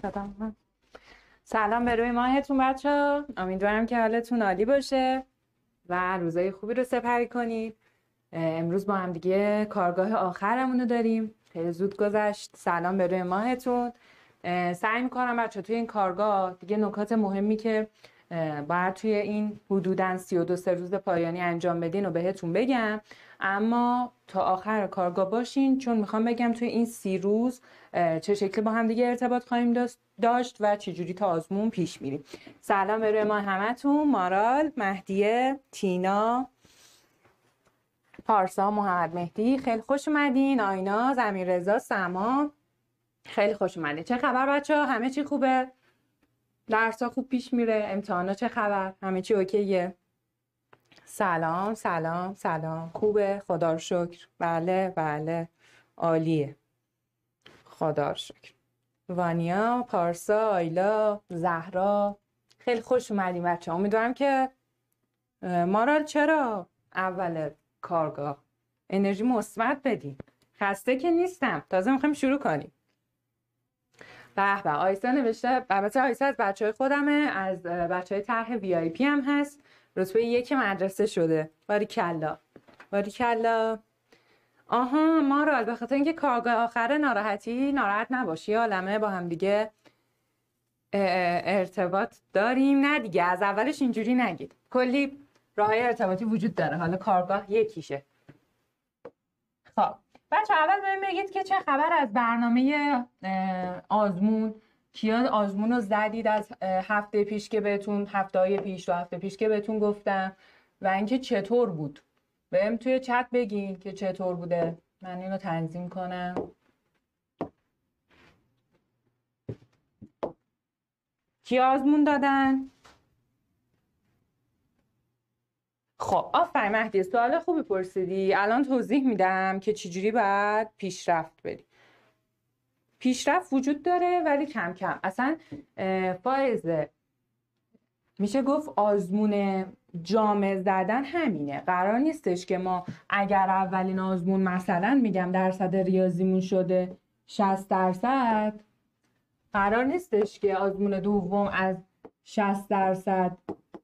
سلام به روی ماهتون بچه ها. امیدوارم که حالتون عالی باشه و روزای خوبی رو سپری کنید. امروز با هم دیگه کارگاه آخرمون رو داریم. خیلی زود گذشت. سلام به روی ماهتون. سعی میکنم بچه توی این کارگاه دیگه نکات مهمی که باید توی این حدوداً 32 روز پایانی انجام بدین و بهتون بگم، اما تا آخر کارگاه باشین چون میخوام بگم توی این 30 روز چه شکلی با هم دیگه ارتباط خواهیم داشت و چجوری تا آزمون پیش میریم. سلام به روی ما همتون. مارال، مهدیه، تینا، پارسا، محمد مهدی، خیلی خوش اومدین. آینا، امیررضا، سما، خیلی خوش اومدین. چه خبر بچه ها؟ همه چی خوبه؟ درسا خوب پیش میره؟ امتحانا چه خبر؟ همه چی اوکیه؟ سلام سلام سلام. خوبه؟ خدا رو شکر. بله بله عالیه، خدا رو شکر. وانیا، پارسا، آیلا، زهرا، خیلی خوش اومدین بچه ها. امیدوارم که مارال چرا اول کارگاه انرژی مثبت بدین. خسته که نیستم، تازه میخوایم شروع کنیم. به به، آیسا نوشته. البته آیسا از بچهای خودمه، از بچهای طرح VIP هم هست. رتبه 1 مدرسه شده. باریکلا باریکلا. آها مارال، به خاطر اینکه کارگاه آخره ناراحت نباشی، عالمه با هم دیگه ارتباط داریم. نه دیگه، از اولش اینجوری نگید. کلی راههای ارتباطی وجود داره، حالا کارگاه یکیشه. خب بچه اول بهم بگید که چه خبر از برنامه آزمون. کیا آزمون رو زدید از هفته پیش که بهتون، هفته‌های پیش و هفته پیش که بهتون گفتم، و اینکه چطور بود. بهم توی چت بگین که چطور بوده. من اینو تنظیم کنم. کیا آزمون دادن؟ خب آفرین مهدی، سوال خوبی پرسیدی. الان توضیح میدم که چجوری باید پیشرفت بدی. پیشرفت وجود داره ولی کم کم. اصلا فائزه، میشه گفت آزمون جامع زدن همینه. قرار نیستش که ما اگر اولین آزمون مثلا میگم درصد ریاضیمون شده 60%، قرار نیستش که آزمون دوم از 60%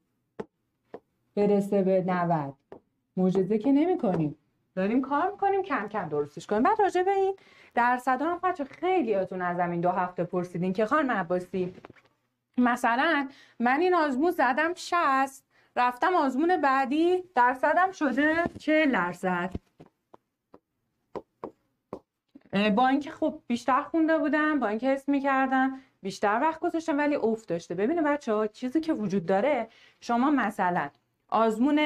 برسه به 90. معجزه که نمی کنیم، داریم کار میکنیم کم کم درستش کنیم. بعد راجع به این درصد هم بچه خیلیاتون از همین 2 هفته پرسیدین که خانم عباسی مثلا من این آزمون زدم 60، رفتم آزمون بعدی درصدم شده 40%. با اینکه خب بیشتر خونده بودم، با اینکه حس میکردم بیشتر وقت گذاشتم، ولی افت داشته. ببینید بچه ها، چیزی که وجود داره، شما مثلا آزمون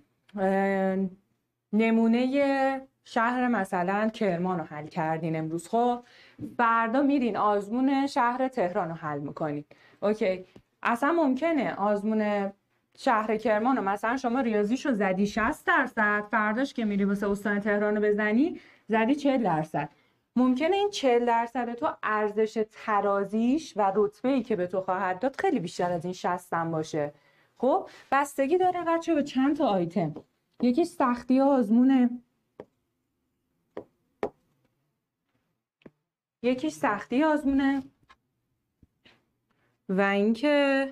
نمونه شهر مثلا کرمان رو حل کردین امروز، خب فردا میرین آزمون شهر تهران رو حل میکنین. اوکی، اصلا ممکنه آزمون شهر کرمان رو مثلا شما ریاضیشو زدی 60%، فرداش که میری واسه استان تهران رو بزنی زدی 40%. ممکنه این 40% تو ارزش ترازیش و رتبه‌ای که به تو خواهد داد خیلی بیشتر از این 60 هم باشه. خب بستگی داره بچه به چند تا آیتم. یکیش سختی آزمونه، و اینکه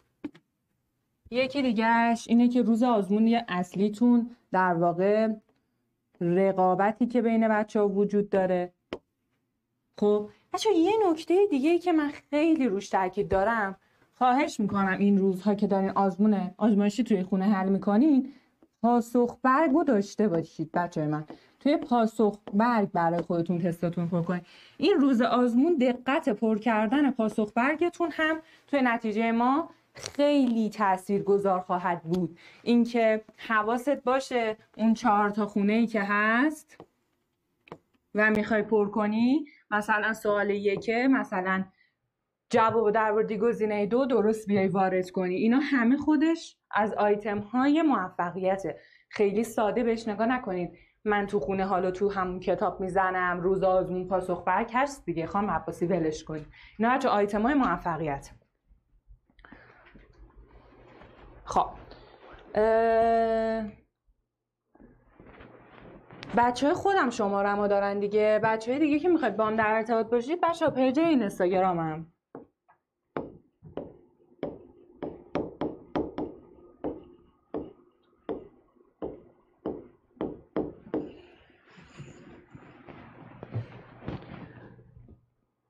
یکی دیگهش اینه که روز آزمون اصلیتون در واقع رقابتی که بین بچه ها وجود داره. خب بچه یه نکته دیگه ای که من خیلی روش تاکید دارم، خواهش میکنم این روزها که دارین آزمایشی توی خونه حل میکنین، پاسخ برگ رو داشته باشید. بچه من توی پاسخ برگ برای خودتون تستاتون پر کنید. این روز آزمون دقت پر کردن پاسخ برگتون هم توی نتیجه ما خیلی تاثیرگذار خواهد بود. اینکه حواست باشه اون 4 تا خونه‌ای که هست و میخوای پر کنی، مثلا سوال 1 مثلا جواب درباره گزینه 2 درست بیای وارد کنی. اینا همه خودش از آیتم های موفقیته. خیلی ساده بهش نگاه نکنید من تو خونه حالا تو همون کتاب میزنم روز آزمون پاسخ برگ هست دیگه خانم عباسی ولش کنید. اینا هرچه آیتم های موفقیت. خب بچه های خودم شماره‌مو دارن دیگه. بچه های دیگه که میخواید با هم در ارتباط باشید، بچه ها پیج اینستاگرامم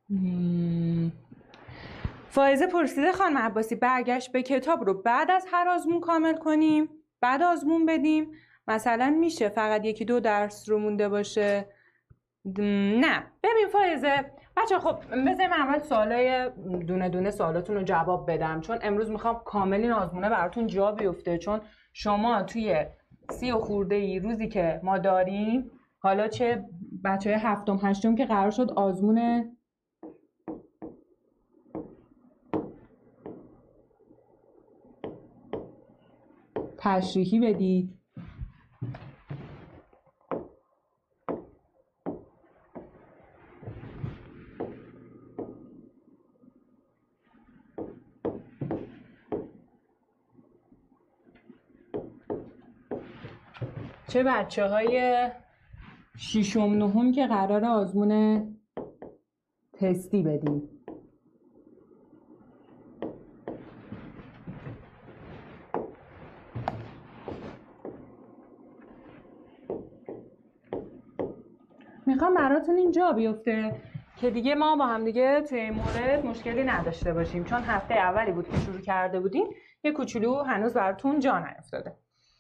فائزه پرسیده خانم عباسی برگشت به کتاب رو بعد از هر آزمون کامل کنیم؟ بعد آزمون بدیم؟ مثلا میشه فقط 1-2 درس رو مونده باشه؟ نه. ببین فائزه بچه، خب بذاریم اول سوالای دونه دونه سوالاتون رو جواب بدم، چون امروز میخوام کامل این آزمونه براتون جا بیفته، چون شما توی 30 و خورده ای روزی که ما داریم، حالا چه بچه 7م 8م که قرار شد آزمون تشریحی بدید، چه بچه های 6م 9م که قرار آزمون تستی بدیم. میخوام براتون اینجا بیفته که دیگه ما با هم دیگه توی این مورد مشکلی نداشته باشیم، چون هفته اولی بود که شروع کرده بودیم، یه کوچولو هنوز براتون جا نیفتاده.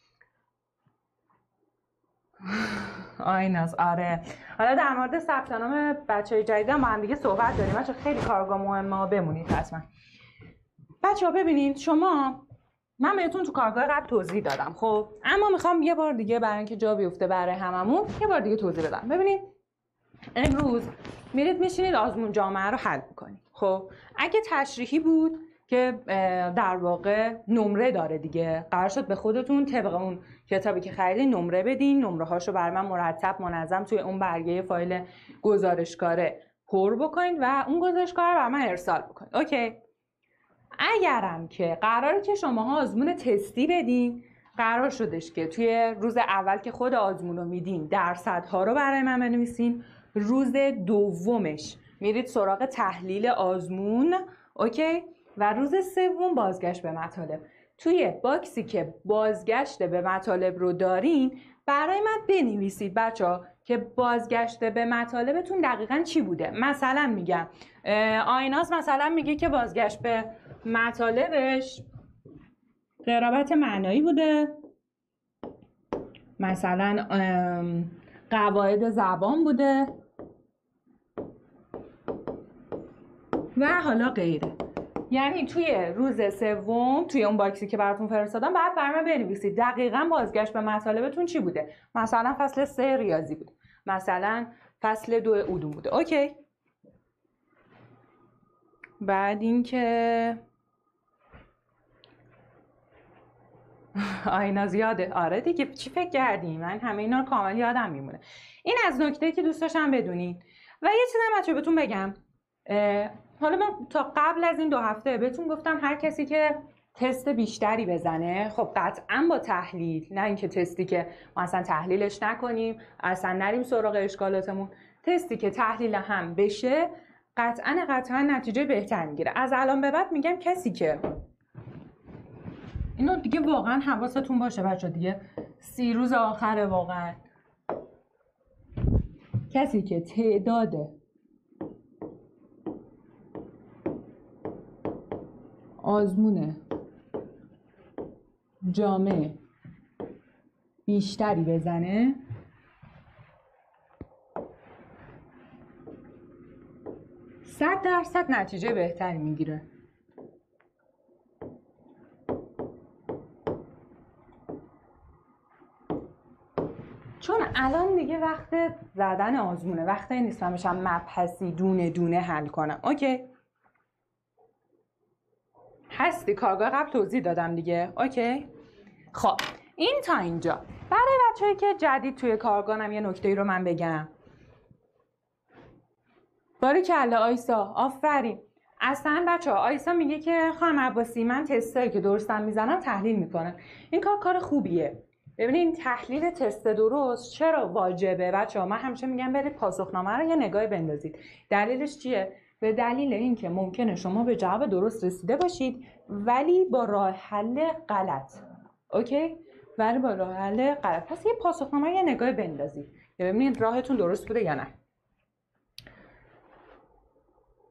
آیناز آره. حالا در مورد ثبت نام بچهای جدید با هم دیگه صحبت داریم. بچه خیلی کارگاه مهمه، بمونید حتما. بچه‌ها ببینید، شما من بهتون تو کارگاه قبل توضیح دادم، خب اما میخوام یه بار دیگه برای اینکه جا بیفته برای هممون یه بار دیگه توضیح بدم. ببینید امروز میرید میشینید آزمون جامعه رو حل میکنید. خب اگه تشریحی بود که در واقع نمره داره دیگه، قرار شد به خودتون طبق اون کتابی که خریدین نمره بدین، نمره هاشو برای من مرتب منظم توی اون برگه فایل گزارشکاره پر بکنید و اون گزارشکار رو برای من ارسال بکنید. اوکی. اگرم که قراره که شماها آزمون تستی بدین، قرار شدش که توی روز اول که خود آزمون رو میدین درصدها رو برای من بنویسین، روز دومش میرید سراغ تحلیل آزمون، اوکی، و روز سوم بازگشت به مطالب. توی باکسی که بازگشت به مطالب رو دارین برای من بنویسید بچه‌ها که بازگشت به مطالبتون دقیقاً چی بوده. مثلا میگم آیناز مثلا میگه که بازگشت به مطالبش قرابت معنایی بوده، مثلا قواعد زبان بوده و حالا غیره. یعنی توی روز سوم توی اون باکسی که براتون فرستادم بعد برای من بنویسید دقیقاً بازگشت به مطالبتون چی بوده. مثلا فصل 3 ریاضی بوده، مثلا فصل 2 علوم بوده. اوکی. بعد این که آینا زیاده. آره دیگه، چی فکر کردی؟ من همه اینا رو کامل یادم میمونه. این از نکته که دوست داشتم بدونید. و یه چیزی هم بچه‌ها بهتون بگم، حالا من تا قبل از این 2 هفته بهتون گفتم هر کسی که تست بیشتری بزنه، خب قطعا با تحلیل، نه اینکه تستی که ما اصلا تحلیلش نکنیم، اصلا نریم سراغ اشکالاتمون، تستی که تحلیل هم بشه قطعا نتیجه بهتر میگیره. از الان به بعد میگم کسی که اینو دیگه واقعا حواستون باشه بچه‌ها، دیگه 30 روز آخره، واقعا کسی که تعداد آزمون جامعه بیشتری بزنه 100% نتیجه بهتری میگیره. چون الان دیگه وقت زدن آزمونه، وقت نیست من بشم مبحثی دونه دونه حل کنم. اوکی؟ هستی؟ کارگاه قبل توضیح دادم دیگه. اوکی؟ خب این تا اینجا. برای بچه‌ای که جدید توی کارگاه‌م یه نکته‌ای رو من بگم. باریکلا آیسا، آفرین. اصلا بچه‌ها آیسا میگه که خانم عباسی من تستایی که درستم میزنم تحلیل میکنم. این کار خوبیه. ببینید تحلیل تست درست چرا واجبه بچه‌ها؟ من همیشه میگم برید پاسخنامه رو یه نگاهی بندازید. دلیلش چیه؟ به دلیل اینکه ممکنه شما به جواب درست رسیده باشید ولی با راه حل غلط. اوکی؟ ولی با راه حل غلط. پس یه پاسخنامه یه نگاهی بندازید. ببینید راهتون درست بوده یا نه.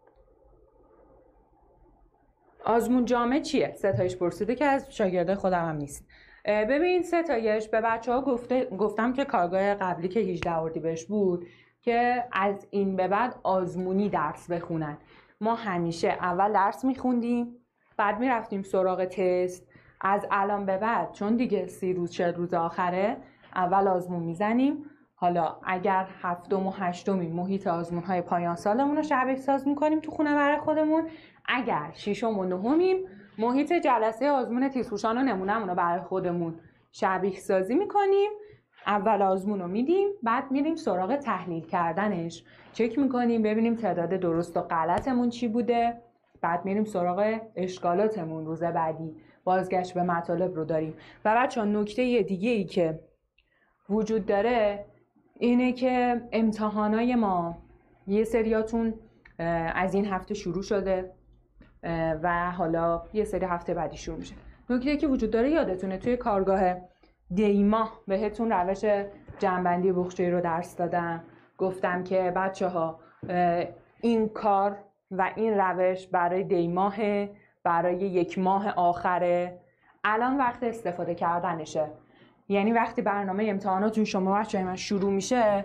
آزمون جامع چیه؟ ستایش پرسیده که از شاگرده خودم هم نیست. ببین ستایش به بچه‌ها گفتم که کارگاه قبلی که 18 اردیبهشت بود که از این به بعد آزمونی درس بخونن. ما همیشه اول درس میخوندیم، بعد میرفتیم سراغ تست. از الان به بعد چون دیگه 30 روز 40 روز آخره، اول آزمون میزنیم. حالا اگر هفتم و هشتمی محیط آزمون‌های پایان سالمون رو شبیه ساز میکنیم تو خونه برای خودمون. اگر ششم و نهمیم محیط جلسه آزمون تیزهوشان و نمونه‌مون رو برای خودمون شبیه سازی میکنیم. اول آزمون رو میدیم، بعد میریم سراغ تحلیل کردنش، چک میکنیم ببینیم تعداد درست و غلطمون چی بوده. بعد میریم سراغ اشکالاتمون. روز بعدی بازگشت به مطالب رو داریم. و بچه‌ها نکته دیگه ای که وجود داره اینه که امتحانای ما یه سریاتون از این هفته شروع شده و حالا یه سری هفته بعدی شروع میشه. نکته که وجود داره یادتونه توی کارگاه دیما بهتون روش جمع‌بندی بخچه‌ای رو درس دادم. گفتم که بچه‌ها این کار و این روش برای دیماه، برای 1 ماه آخره. الان وقت استفاده کردنشه. یعنی وقتی برنامه امتحاناتون شما بچه‌های من شروع میشه،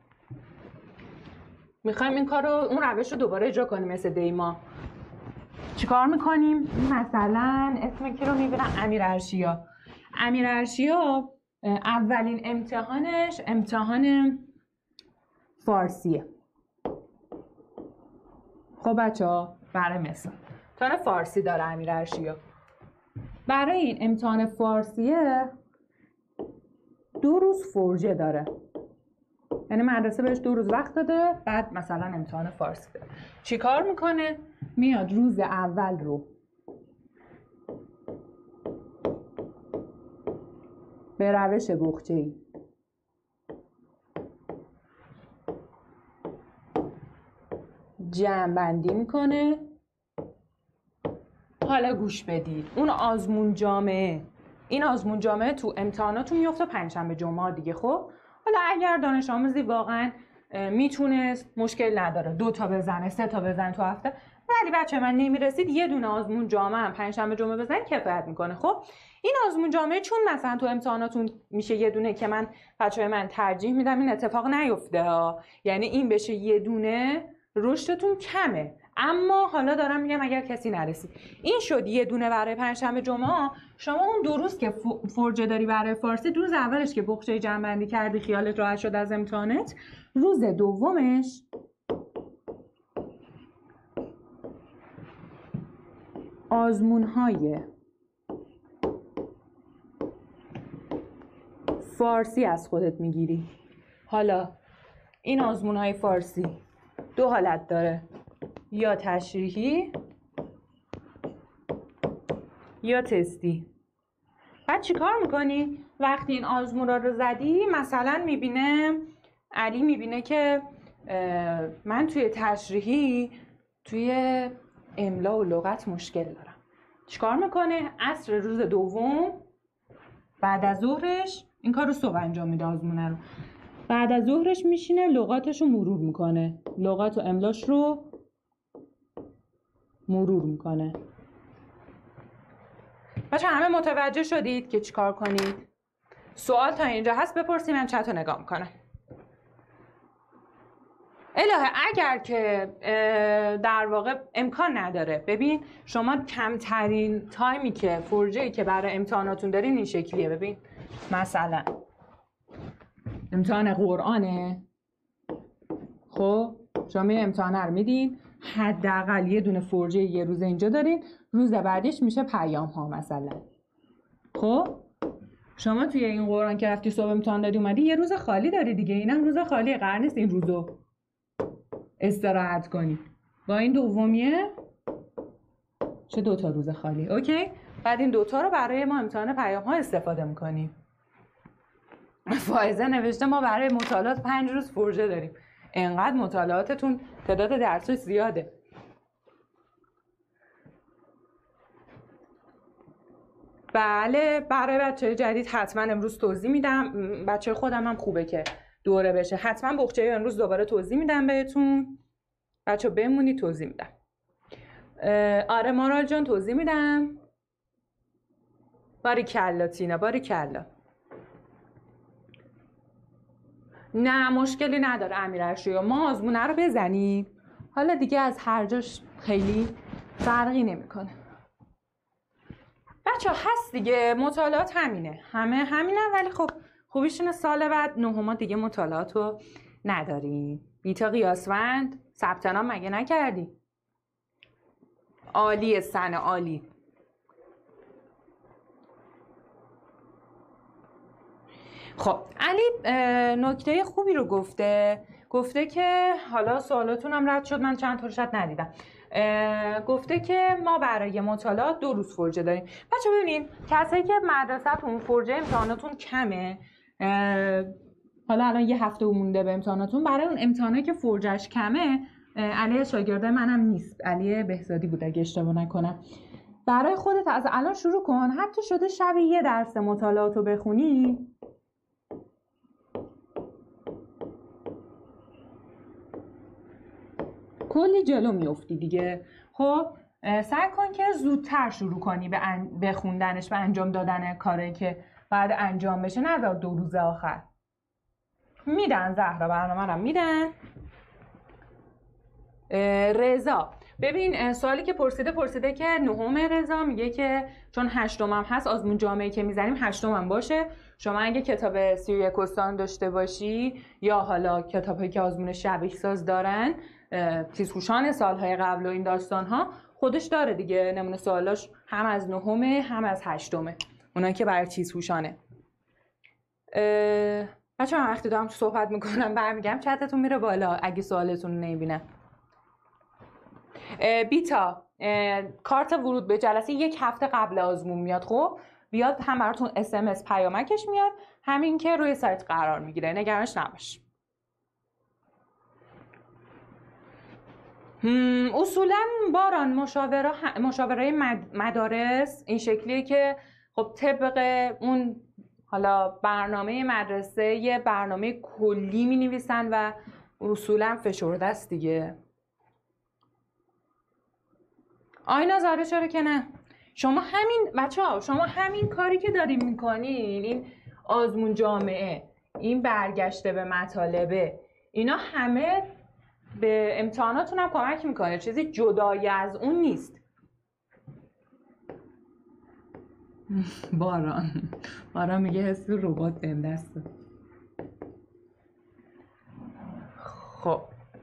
میخوایم این کار رو، اون روش رو دوباره اجرا کنیم مثل دیما. چیکار میکنیم؟ مثلا اسم کی رو میبینم؟ امیر ارشیا اولین امتحانش امتحان فارسیه. خب بچه‌ها برای مثال امتحان فارسی داره امیر ارشیا. برای این امتحان فارسیه 2 روز فرجه داره. یعنی مدرسه بهش 2 روز وقت داده، بعد مثلا امتحان فارسی داره. چی کار میکنه؟ میاد روز اول رو به روش بخچه‌ای جمع بندی میکنه. حالا گوش بدید، اون آزمون جامعه، این آزمون جامعه تو امتحاناتون میفته پنجشنبه جمعه دیگه. خب حالا اگر دانش آموزی واقعا میتونست، مشکل نداره 2 تا بزنه 3 تا بزنه تو هفته، ولی بچه من نمیرسید یه دونه آزمون جامعه هم پنجشنبه جمعه بزنید کفایت میکنه. خب این آزمون جامعه چون مثلا تو امتحاناتون میشه یه دونه که من بچه‌های من ترجیح میدم این اتفاق نیفته ها، یعنی این بشه یه دونه رشدتون کمه. اما حالا دارم میگم اگر کسی نرسید، این شد یه دونه برای پنجشنبه جمعه. شما اون 2 روز که فرجه داری برای فارسی، روز اولش که بخچه جمع‌بندی کردی خیالت راحت شد از امتحانت، روز دومش آزمون‌های فارسی از خودت میگیری. حالا این آزمون‌های فارسی 2 حالت داره، یا تشریحی یا تستی. بعد چی کار میکنی؟ وقتی این آزمون رو زدی، مثلا علی میبینه که من توی تشریحی توی املا و لغت مشکل دارم. چی کار میکنه؟ عصر روز دوم بعد از ظهرش، این کار رو صبح انجام میده آزمونه رو، بعد از ظهرش میشینه لغاتش رو مرور میکنه، لغات و املاش رو مرور میکنه. بچه همه متوجه شدید که چیکار کنید؟ سوال تا اینجا هست بپرسید، من چت رو نگاه میکنم. الهه اگر که در واقع امکان نداره، ببین شما کمترین تایمی که فرجه‌ای که برای امتحاناتون دارین این شکلیه. ببین مثلا امتحان قرآنه، خب شما امتحان رو میدین، حداقل یه دونه فرجه یه روز اینجا دارین، روز بعدش میشه پیام ها مثلا. خب شما توی این قرآن که رفتی صبح امتحان دادی اومدی، یه روز خالی داری دیگه. اینم روز خالیه، قرار نیست این روزو استراحت کنی. با این دومیه چه 2 تا روز خالی. اوکی، بعد این 2 تا رو برای ما امتحان پیام ها استفاده میکنیم. فائزه نوشته ما برای مطالعات 5 روز فرجه داریم. انقدر مطالعاتتون تعداد درس‌ها زیاده. بله برای بچه جدید حتما امروز توضیح میدم. بچه خودم هم خوبه که دوره بشه، حتما بخچه امروز دوباره توضیح میدم بهتون. بچه بمونید توضیح میدم. آره مارال جان توضیح میدم. باریکلا تینا، باریکلا. نه مشکلی نداره امیرعشقی، ما آزمونه رو بزنیم، حالا دیگه از هر جاش خیلی فرقی نمیکنه. بچه هست دیگه، مطالعات همینه، همه همینه، ولی خب خوبیش اینه سال بعد نهما دیگه مطالعات رو نداریم. بیتا قیاسوند ثبت نام مگه نکردی؟ عالیه سنه، عالی. خب علی نکته خوبی رو گفته که حالا سوالاتون هم رد شد، من چند تا رو شاید ندیدم. گفته که ما برای مطالعات 2 روز فرجه داریم. بچه ببینین کسایی که مدرسه‌تون فرجه امتحاناتون کمه، حالا الان یه هفته مونده به امتحاناتون، برای اون امتحانایی که فرجهش کمه، علی شاگرده منم نیست، علی بهزادی بود اگه اشتباه نکنم، برای خودت از الان شروع کن، حتی شده شبی 1 درس مطالعاتو بخونی، کلی جلو میافتی دیگه. خب سعی کن که زودتر شروع کنی به خوندنش، به انجام دادن کاری که بعد انجام بشه، نذار 2 روز آخر. میدن زهرا برنامه رو میدن. رضا ببین سوالی که پرسیده که نهم رضا میگه که چون 8م هم هست، آزمون جامعه‌ای که میزنیم 8م هم باشه. شما اگه کتاب 31 استان داشته باشی یا حالا کتابی که آزمون شبیه ساز دارن، تیزهوشان سالهای قبل و این داستان‌ها خودش داره دیگه، نمونه سوالاش هم از 9 هم از 8، اونایی که برای تیزهوشانه. بچه‌ها من وقتی دارم صحبت میکنم برمیگم چتتون میره بالا اگه سوالتون رو نمیبینم. بیتا کارت ورود به جلسه 1 هفته قبل آزمون میاد، خب بیاد هم براتون SMS پیامکش میاد، همین که روی سایت قرار میگیره، نگرانش نباش. اصولا باران مشاوره مدارس این شکلیه که خب طبق اون حالا برنامه مدرسه یه برنامه کلی می نویسن و اصولا فشرده است دیگه. آینا زاره چرا که نه؟ شما همین بچه‌ها، شما همین کاری که دارین میکنین، این آزمون جامعه، این برگشته به مطالبه، اینا همه به امتحاناتون هم کمک میکنه، چیزی جدایی از اون نیست. باران میگه حس ربات بهم دسته. خب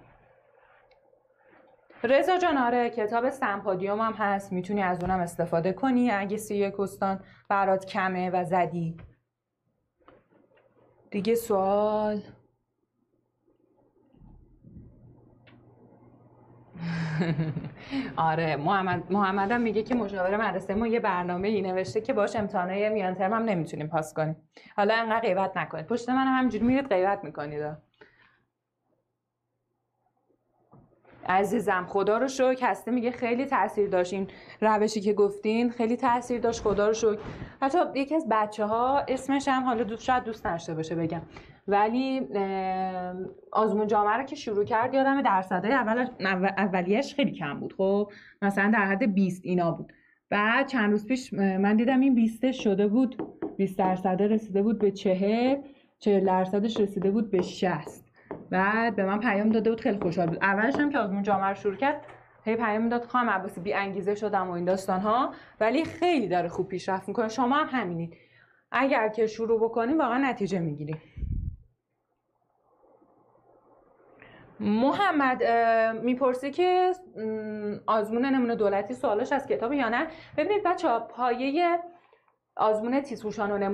رضا جان آره کتاب سمپادیوم هم هست، میتونی از اونم استفاده کنی اگه 31 استان برات کمه و زدی. دیگه سوال آره محمد هم میگه که مشاور مدرسه ما یه برنامه‌ای نوشته که باش امتحانای میان ترم هم نمیتونیم پاس کنیم. حالا انقدر غیبت نکنید، پشت من هم همینجوری میرید غیبت میکنید. عزیزم خدا رو شکر، هستی میگه خیلی تاثیر داشت این روشی که گفتین، خیلی تاثیر داشت خدا رو شکر. حتی یکی از بچه‌ها اسمش هم حالا شاید دوست نشته باشه بگم، ولی آزمون جامعه رو که شروع کرد یادم درصدهای اولیش خیلی کم بود، خب مثلا در حد 20 اینا بود. بعد چند روز پیش من دیدم این 20 شده بود، 20% رسیده بود به 40% رسیده بود به 60. بعد به من پیام داده بود خیلی خوشحال بود. اولش هم که آزمون جامعه رو شروع کرد هی پیام داد خانم عباسی بی انگیزه شدم و این داستان ها، ولی خیلی داره خوب پیشرفت میکنه. شما هم همینید، اگر که شروع بکنیم واقعا نتیجه میگیریم. محمد میپرسه که آزمون نمونه دولتی سوالاش از کتاب یا نه. ببینید بچه‌ها پایه آزمون تیزهوشان و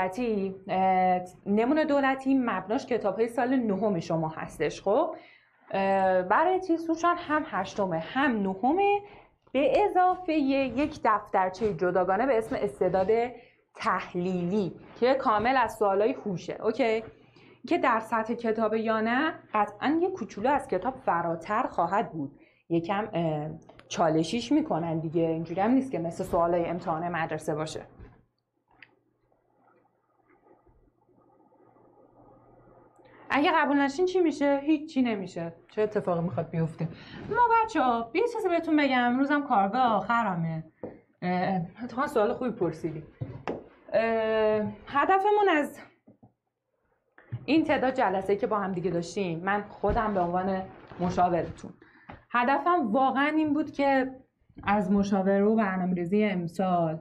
نمونه دولتی مبناش کتاب‌های سال 9 شما هستش. خب برای تیزهوشان هم 8 هم 9 به اضافه یک دفترچه جداگانه به اسم استعداد تحلیلی که کامل از سوالای هوشه. اوکی که در سطح کتاب یا نه قطعا یک کوچولو از کتاب فراتر خواهد بود، یکم چالشیش میکنن دیگه، اینجوری هم نیست که مثل سوالای امتحان مدرسه باشه. اگه قبول نشین چی میشه؟ هیچ چی نمیشه. چه اتفاقی میخواد بیفته؟ ما بچه‌ها یه چیزی بهتون بگم، امروزم کارگاه آخرمه. اتفاقا سوال خوبی پرسیدی. هدفمون از این تعداد جلسه که با هم دیگه داشتیم، من خودم به عنوان مشاورتون، هدفم واقعا این بود که از مشاوره و برنامه‌ریزی امسال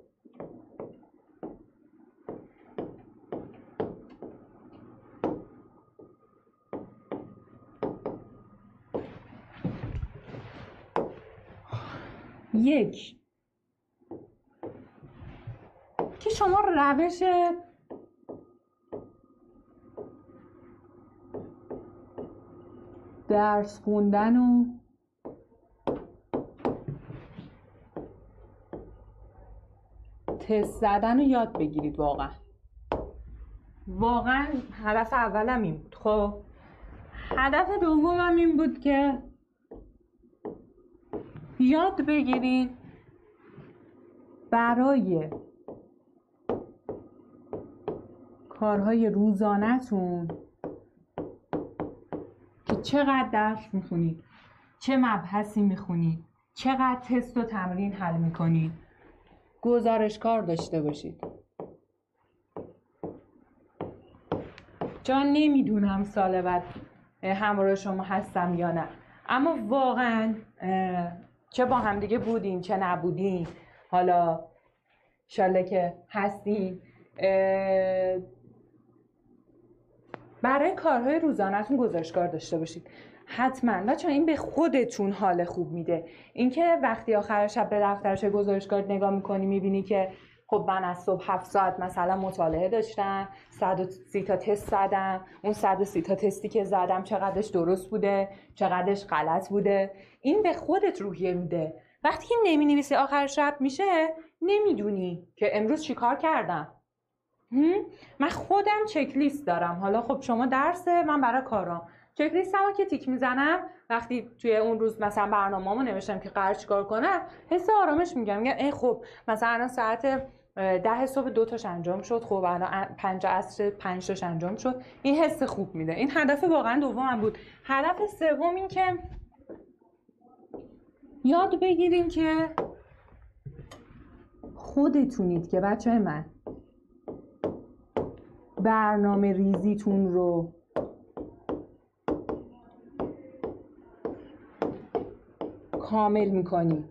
یک، که شما روش درس خوندن و تست زدن رو یاد بگیرید. واقعا هدف اولم این بود. خب هدف دومم این بود که یاد بگیرید برای کارهای روزانه‌تون که چقدر درس میخونید، چه مبحثی میخونید، چقدر تست و تمرین حل میکنید، گزارشکار داشته باشید. چون نمیدونم سال بعد همراه شما هستم یا نه، اما واقعا چه با هم دیگه بودین چه نبودین، حالا انشالله که هستین، برای کارهای روزانه‌تون گزارشکار داشته باشید حتما. چون این به خودتون حال خوب میده. اینکه وقتی آخر شب به دفترچه گزارشکار نگاه میکنی میبینی که خب من از صبح 7 ساعت مثلا مطالعه داشتم، 130 تا تست زدم، اون 130 تا تستی که زدم چقدرش درست بوده، چقدرش غلط بوده، این به خودت روحیه میده. وقتی که نمینویسی آخر شب میشه نمیدونی که امروز چی کار کردم. من خودم چک لیست دارم، حالا خب شما درسه، من برای کارام چک لیستمو که تیک میزنم، وقتی توی اون روز مثلا برنامه‌مو نوشتم که قرار چیکار کنم، حس آرامش میگم ای خب مثلا ساعت 10 صبح 2 تاش انجام شد، خب الان 5 عصر 5 تاش انجام شد. این حس خوب میده. این هدف واقعا دومم بود. هدف سوم این که یاد بگیریم که خودتونید که بچه‌های من برنامه ریزیتون رو کامل میکنی.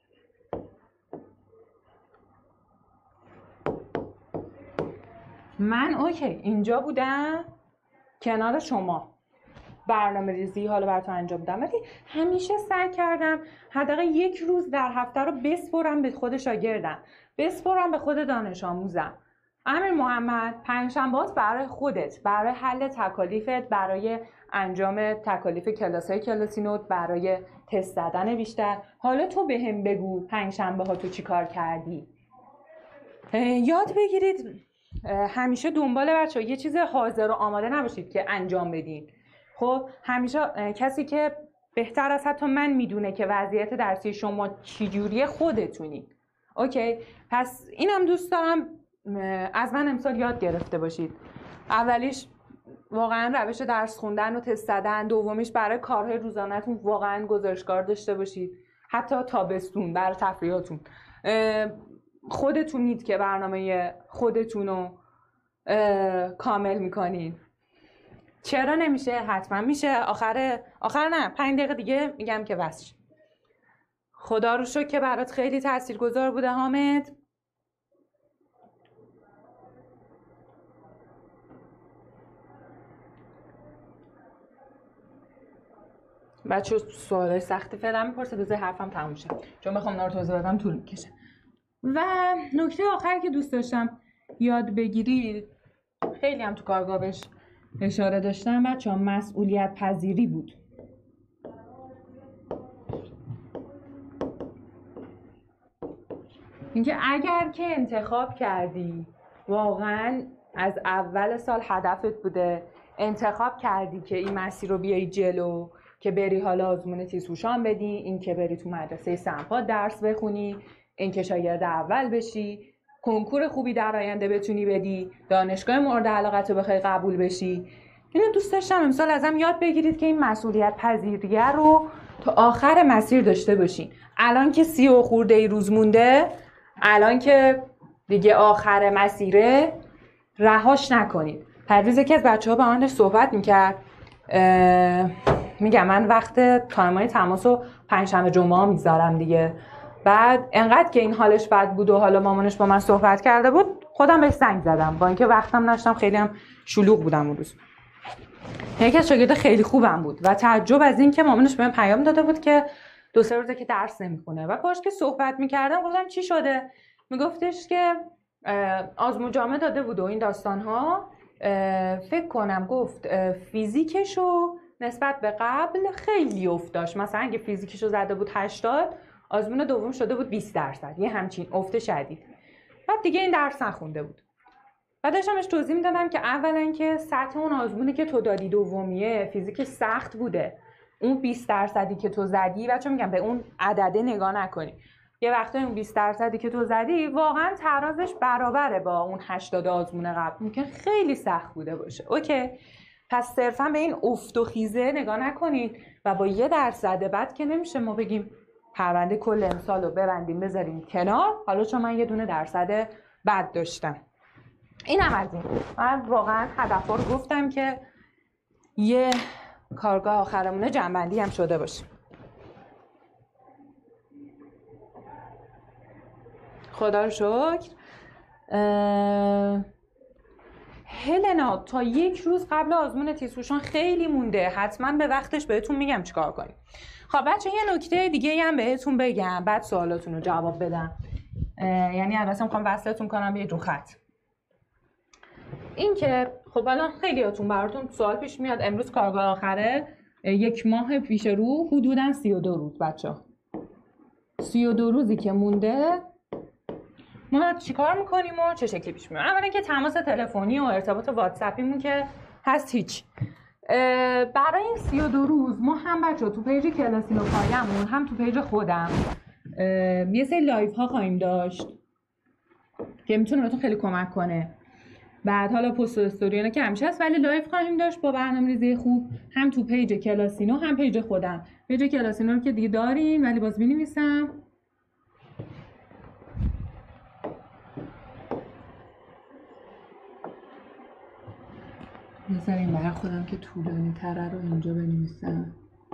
من اوکی اینجا بودم کنار شما، برنامه ریزی حالا براتون انجام بدم، ولی همیشه سعی کردم حداقل یک روز در هفته رو بسپرم به خود شاگردم، بسپرم به خود دانش آموزم. امیر محمد، پنجشنبه‌هات برای خودت، برای حل تکالیفت، برای انجام تکالیف کلاس‌های کلاسی نوت، برای تست زدن بیشتر. حالا تو بهم بگو پنجشنبه‌ها تو چی کار کردی. یاد بگیرید همیشه دنبال بچه‌ها یه چیز حاضر و آماده نباشید که انجام بدین. خب همیشه کسی که بهتر از حتی من میدونه که وضعیت درسی شما چی جوریه خودتونید. اوکی؟ پس اینم دوست دارم از من امسال یاد گرفته باشید. اولیش واقعا روش درس خوندن و تست زدن، دومیش برای کارهای روزانه‌تون واقعا گزارشکار داشته باشید، حتی تابستون برای تفریحاتون. خودتونید که برنامه خودتون رو کامل میکنین. چرا نمیشه؟ حتما میشه. آخر نه 5 دقیقه دیگه میگم که بس. خدا رو شکر که برات خیلی تاثیرگذار بوده حامد. بچه سوالای سختی فعلا میپرسه، بذار حرفم تموم شه چون بخوام اینا رو توضیح بدم طول میکشه. و نکته آخری که دوست داشتم یاد بگیرید، خیلی هم تو کارگاه بهش اشاره داشتم بچه‌ها، مسئولیت پذیری بود. اینکه اگر که انتخاب کردی، واقعا از اول سال هدفت بوده، انتخاب کردی که این مسیر رو بیایی جلو، که بری حالا آزمون تیزهوشان بدی، این که بری تو مدرسه سنپا درس بخونی، این که شاگرد اول بشی، کنکور خوبی در آینده بتونی بدی، دانشگاه مورد علاقت رو بخوای قبول بشی، اینو دوست داشتم امسال ازم یاد بگیرید که این مسئولیت پذیریه رو تا آخر مسیر داشته باشین. الان که 30 و خورده روز مونده، الان که دیگه آخر مسیره، رهاش نکنید. پرویز یکی از بچه‌ها با من صحبت میکرد، میگم من وقت تایمای تماسو پنجشنبه جمعه میذارم دیگه. بعد انقدر که این حالش بد بود و حالا مامانش با من صحبت کرده بود، خودم بهش زنگ زدم با اینکه وقتم نشتم، خیلی هم شلوغ بودم اون روز. یکی از شاگرد خیلی خوبم بود و تعجب از این که مامانش بهم پیام داده بود که 2-3 روزه که درس نمیخونه و باهاش که صحبت میکردم گفتم چی شده؟ میگفتش که آزمون جامعه داده بود و این داستان‌ها، فکر کنم گفت فیزیکشو نسبت به قبل خیلی افت داشت. مثلا اگه فیزیکشو زده بود 80، آزمون دوم شده بود 20%، یه همچین افت شدید. بعد دیگه این درس نخونده بود. بعد داشتمش توضیح میدادم که اولا که سطح اون آزمونی که تو دادی دومیه فیزیک سخت بوده، اون 20% که تو زدی، بچه‌ها میگم به اون عدده نگاه نکنی، یه وقتا اون 20% که تو زدی واقعا ترازش برابره با اون 80 آزمون قبل، ممکن خیلی سخت بوده باشه. اوکی، پس صرفا به این افت و خیزه نگاه نکنید و با 1% بعد که نمیشه ما بگیم پرونده کل امسال رو ببندیم بذاریم کنار، حالا چون من یه دونه درصد بد داشتم. این هم از این. من واقعا هدف‌ها رو گفتم که یه کارگاه آخرمونه جنبندی هم شده باشه. خدا رو شکر. هلنا تا 1 روز قبل آزمون تیزهوشان خیلی مونده، حتما به وقتش بهتون میگم چیکار کنیم. خب بچه یه نکته دیگه هم بهتون بگم بعد سوالاتون رو جواب بدم. یعنی البته میخوام وصلتون کنم به رو خط. این که خب الان خیلیاتون براتون سوال پیش میاد، امروز کارگاه آخره، 1 ماه پیش رو حدوداً 32 روز بچه‌ها. 32 روزی که مونده ما چیکار میکنیم و چه شکلی پیش میریم؟ اولا که تماس تلفنی و ارتباط واتساپیمون که هست هیچ. برای این 32 روز ما هم بچه‌ها تو پیج کلاسینو پایمون هم تو پیج خودم یه سری لایو ها خواهیم داشت که میتونه بهتون خیلی کمک کنه. بعد حالا پست و استوری اینا که همیشه هست، ولی لایو خواهیم داشت با برنامه‌ریزی خوب، هم تو پیج کلاسینو هم پیج خودم. پیج کلاسینو رو که دیگه دارین ولی باز می‌نویسم. بذاریم برای خودم که طولانی تره رو اینجا بنویسم.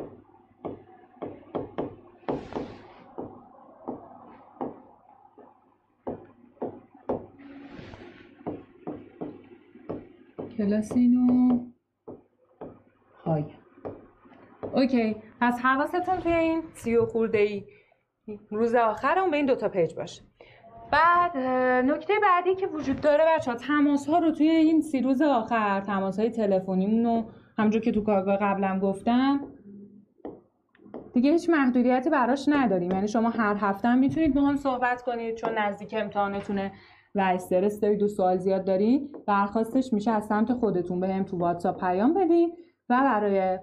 کلاسینو های. اوکی، پس حواستون توی این 30 و خورده‌ای روز آخرمون به این 2 تا پیج باشه. بعد نکته بعدی که وجود داره بچه‌ها، تماس‌ها رو توی این 30 روز آخر، تماس‌های تلفنیمون رو همونجور که تو کارگاه قبلم گفتم دیگه هیچ محدودیتی براش نداریم. یعنی شما هر هفته هم میتونید با هم صحبت کنید، چون نزدیک امتحانتونه و استرس دارید و سوال زیاد دارید. درخواستش میشه از سمت خودتون بهم تو واتساپ پیام بدید و برای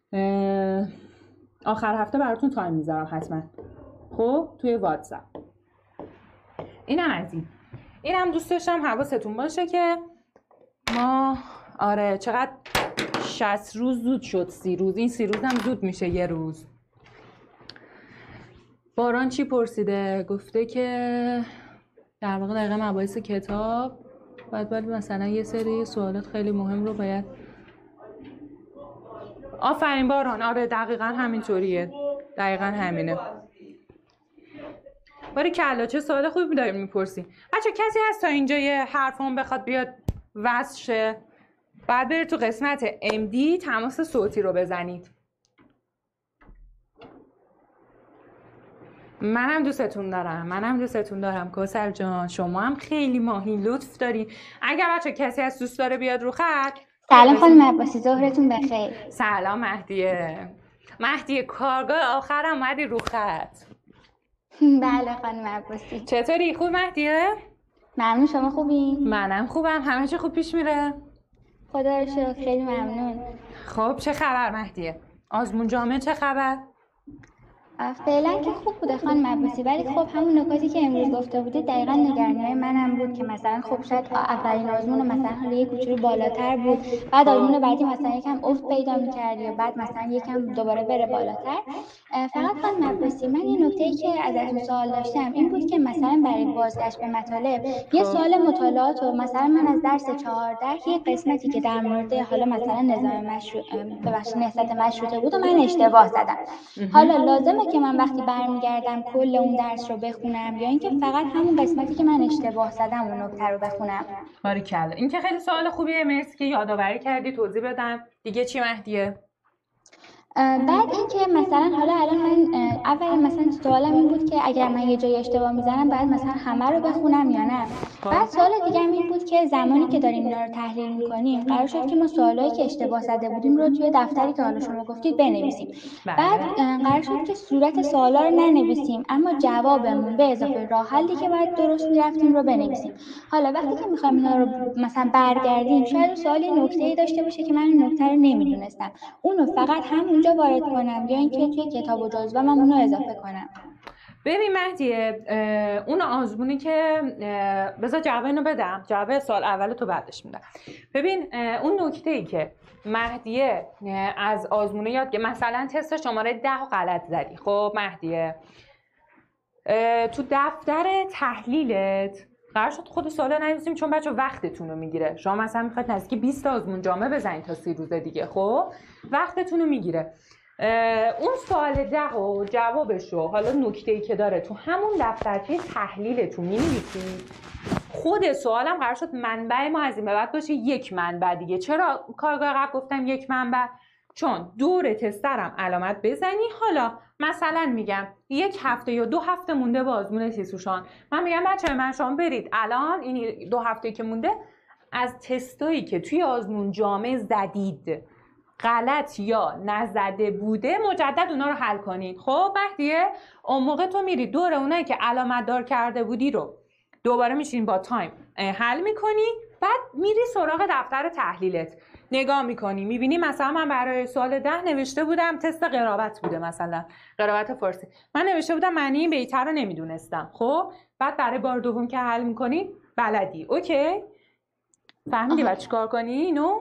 آخر هفته براتون تایم میذارم حتما. خب توی واتساپ. اینم از این. اینم دوست داشتم حواستون باشه که ما آره چقدر 60 روز زود شد 30 روز. این 30 روز هم زود میشه 1 روز. باران چی پرسیده؟ گفته که در واقع دقیقا مباحث کتاب باید مثلا یه سری سوالات خیلی مهم رو باید. آفرین باران، آره دقیقا همینطوریه، دقیقا همینه. باری کلا چه سوال خوبی داریم میپرسی. بچه کسی هست تا اینجا یه حرفم بخواد بیاد وصل شه؟ بعد برید تو قسمت MD تماس صوتی رو بزنید. منم دوستتون دارم کوثر جان. شما هم خیلی ماهی، لطف داری. اگر بچه کسی از دوست داره بیاد رو خط. سلام خانم عباسی، ظهرتون بخیر. سلام مهدیه کارگاه آخرم اومدی رو خط. بله خانم عباسی. چطوری؟ خوب مهدیه؟ ممنون، شما خوبین؟ منم خوبم. همه چی خوب پیش میره؟ خدا رو شکر، خیلی ممنون. خب چه خبر مهدیه؟ آزمون جامعه چه خبر؟ فعلا که خوب بوده خانم عباسی، ولی خب همون نکاتی که امروز گفته بودید دقیقاً نگرانی‌های منم بود که مثلا خب شاید اولین آزمون مثلا حالا یه کوچولو بالاتر بود، بعد آزمون بعدی مثلا یکم افت پیدا می‌کرد یا بعد مثلا یکم دوباره بره بالاتر. فقط خانم عباسی من یه نکته‌ای که ازتون سوال داشتم این بود که مثلا برای بازگشت به مطالب یه سوال مطالعات و مثلا من از درس 14 یه قسمتی که در مورد حالا مثلا نظام نهضت مشروطه بود و من اشتباه زدم. حالا لازمه که من وقتی برمیگردم کل اون درس رو بخونم یا اینکه فقط همون قسمتی که من اشتباه زدم اون نکته رو بخونم؟ باریکلا، این که خیلی سوال خوبیه، مرسی که یادآوری کردی توضیح بدم. دیگه چی مهدیه؟ بعد اینکه مثلا حالا الان من اول مثلا سوالم این بود که اگر من یه جای اشتباه میزنم بعد مثلا همه رو بخونم یا نه. بعد سوال دیگه این بود که زمانی که داریم اینا رو تحلیل میکنیم قرار شد که ما سوالایی که اشتباه زده بودیم رو توی دفتری که حالا شما گفتید بنویسیم. بعد قرار شد که صورت سوالا رو ننویسیم اما جوابمون به اضافه راه حلی که باید درست میرفتیم رو بنویسیم. حالا وقتی که میخوایم اینا رو مثلا برگردیم شاید سوالی نکته‌ای داشته باشه که من این نکته رو نمیدونستم، اونو فقط همونجا وارد کنم یا اینکه توی کتاب و جزوه من اونو اضافه کنم؟ ببین مهدیه، اون آزمونی که بذار جواب اینو بدم، جواب سوال اول تو بعدش میدم. ببین اون نکته‌ای که مهدیه از آزمونه یاد که مثلا تست شماره 10 غلط زدی، خب مهدیه تو دفتر تحلیلت قرار شد خود سوالا ننویسیم چون بچه وقتتون رو میگیره. شما مثلا میخواید نزدیک 20 تا آزمون جامعه بزنید تا 30 روز دیگه، خب وقتتون رو میگیره. اون سوال 10 و جوابش رو حالا نکته‌ای که داره تو همون دفترچه تحلیلتون می‌نویسید. خود سوالم قرار شد منبع ما از این به بعد باشه یک منبع دیگه. چرا کارگاه قبل گفتم یک منبع؟ چون دور تسترم علامت بزنی. حالا مثلا میگم 1 هفته یا 2 هفته مونده با آزمون سیسوشان، من میگم بچه‌ها من شما برید الان این 2 هفته که مونده از تستایی که توی آزمون جامعه زدید غلط یا نزده بوده مجدد اونا رو حل کنید. خب مهدیه اون موقع تو میری دور اونایی که علامت دار کرده بودی رو دوباره میشین با تایم حل میکنی، بعد میری سراغ دفتر تحلیلت نگاه میکنی، میبینی مثلا من برای سوال 10 نوشته بودم تست قرابت بوده، مثلا قرابت فارسی من نوشته بودم معنی این بیت رو نمیدونستم. خب بعد برای بار دوم که حل میکنی بلدی. اوکی فهمیدی بعد چیکار کنی اینو؟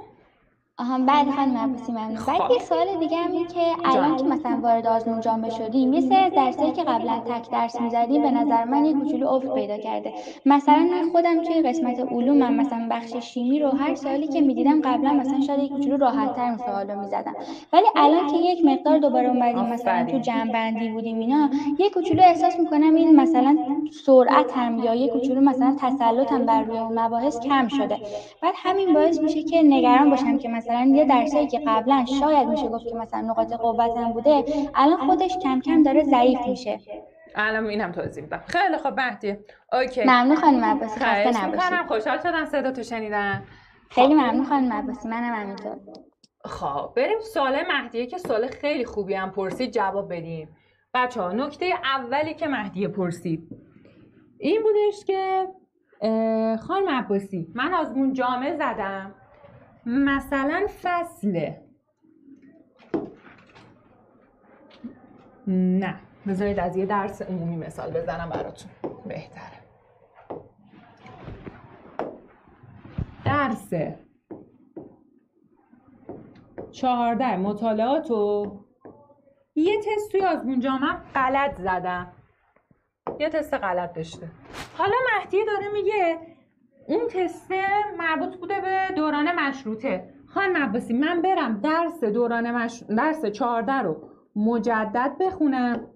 بله خانم عباسی ممنون. بعد یه سوال دیگه هم این که الان که مثلا وارد آزمون جامعه شدیم یه سری از درسایی که قبلا تک درس می‌زدیم به نظر من یه کوچولو افت پیدا کرده. مثلا من خودم توی قسمت علومم مثلا بخش شیمی رو هر سوالی که می‌دیدم قبلا مثلا شاید یه کوچولو راحت‌تر اون سوالو می‌زدم، ولی الان که یک مقدار دوباره اومدیم مثلا تو جمع‌بندی بودیم اینا یه کوچولو احساس می‌کنم این مثلا سرعتم یا یه کوچولو مثلا تسلطم بر روی اون مباحث کم شده. بعد همین باعث میشه که نگران باشم که مثلا یه درسایی که قبلا شاید میشه گفت که مثلا نقاط قوتم بوده الان خودش کم کم داره ضعیف میشه. الان اینم توضیح میدم. خیلی خب مهدیه. اوکی. ممنون خانم عباسی، خسته نباشید. خوشحال شدم صداتو شنیدم. خیلی ممنون خانم عباسی، منم همینطور. خب بریم سوال مهدیه که سوال خیلی خوبی هم پرسید جواب بدیم. بچه‌ها نکته اولی که مهدیه پرسید این بودش که خانم عباسی من آزمون جامعه زدم مثلا فصل نه بذارید از یه درس عمومی مثال بزنم براتون بهتره. درس 14 مطالعات و یه تست توی آزمون جامعه غلط زدم، یه تست غلط داشته. حالا مهدی داره میگه اون تست مربوط بوده به دوران مشروطه. خانم عباسی من برم درس درس 14 رو مجدد بخونم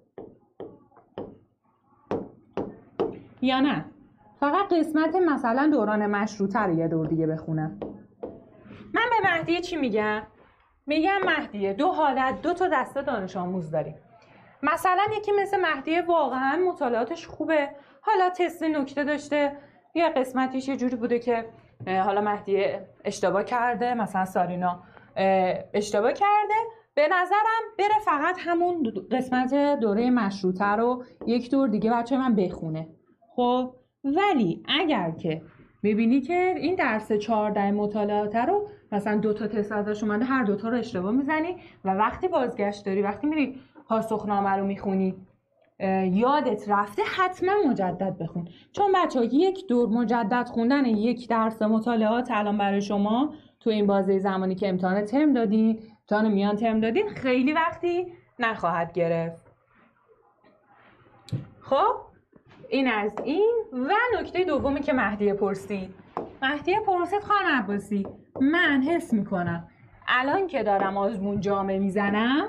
یا نه فقط قسمت مثلا دوران مشروطه رو یه دور دیگه بخونم؟ من به مهدی چی میگم؟ میگم مهدی دو حالت، دو تا دسته دانش آموز داریم. مثلا یکی مثل مهدی واقعا مطالعاتش خوبه، حالا تست نکته داشته، یه قسمتیش یه جوری بوده که حالا مهدی اشتباه کرده، مثلا سارینا اشتباه کرده، به نظرم بره فقط همون قسمت دوره مشروطه رو یک دور دیگه بچه من بخونه. خب ولی اگر که ببینی که این درس 14 مطالعات رو مثلا 2 تا تست ازش اومده هر 2 تا رو اشتباه میزنی و وقتی بازگشت داری، وقتی میری پاسخنامه رو میخونی یادت رفته حتما مجدد بخون، چون بچه‌ها یک دور مجدد خوندن یک درس مطالعات الان برای شما تو این بازه زمانی که امتحان ترم دادین، امتحان میان ترم دادین، خیلی وقتی نخواهد گرفت. خب این از این. و نکته دومی که مهدیه پرسید خانم عباسی، من حس میکنم الان که دارم آزمون جامع میزنم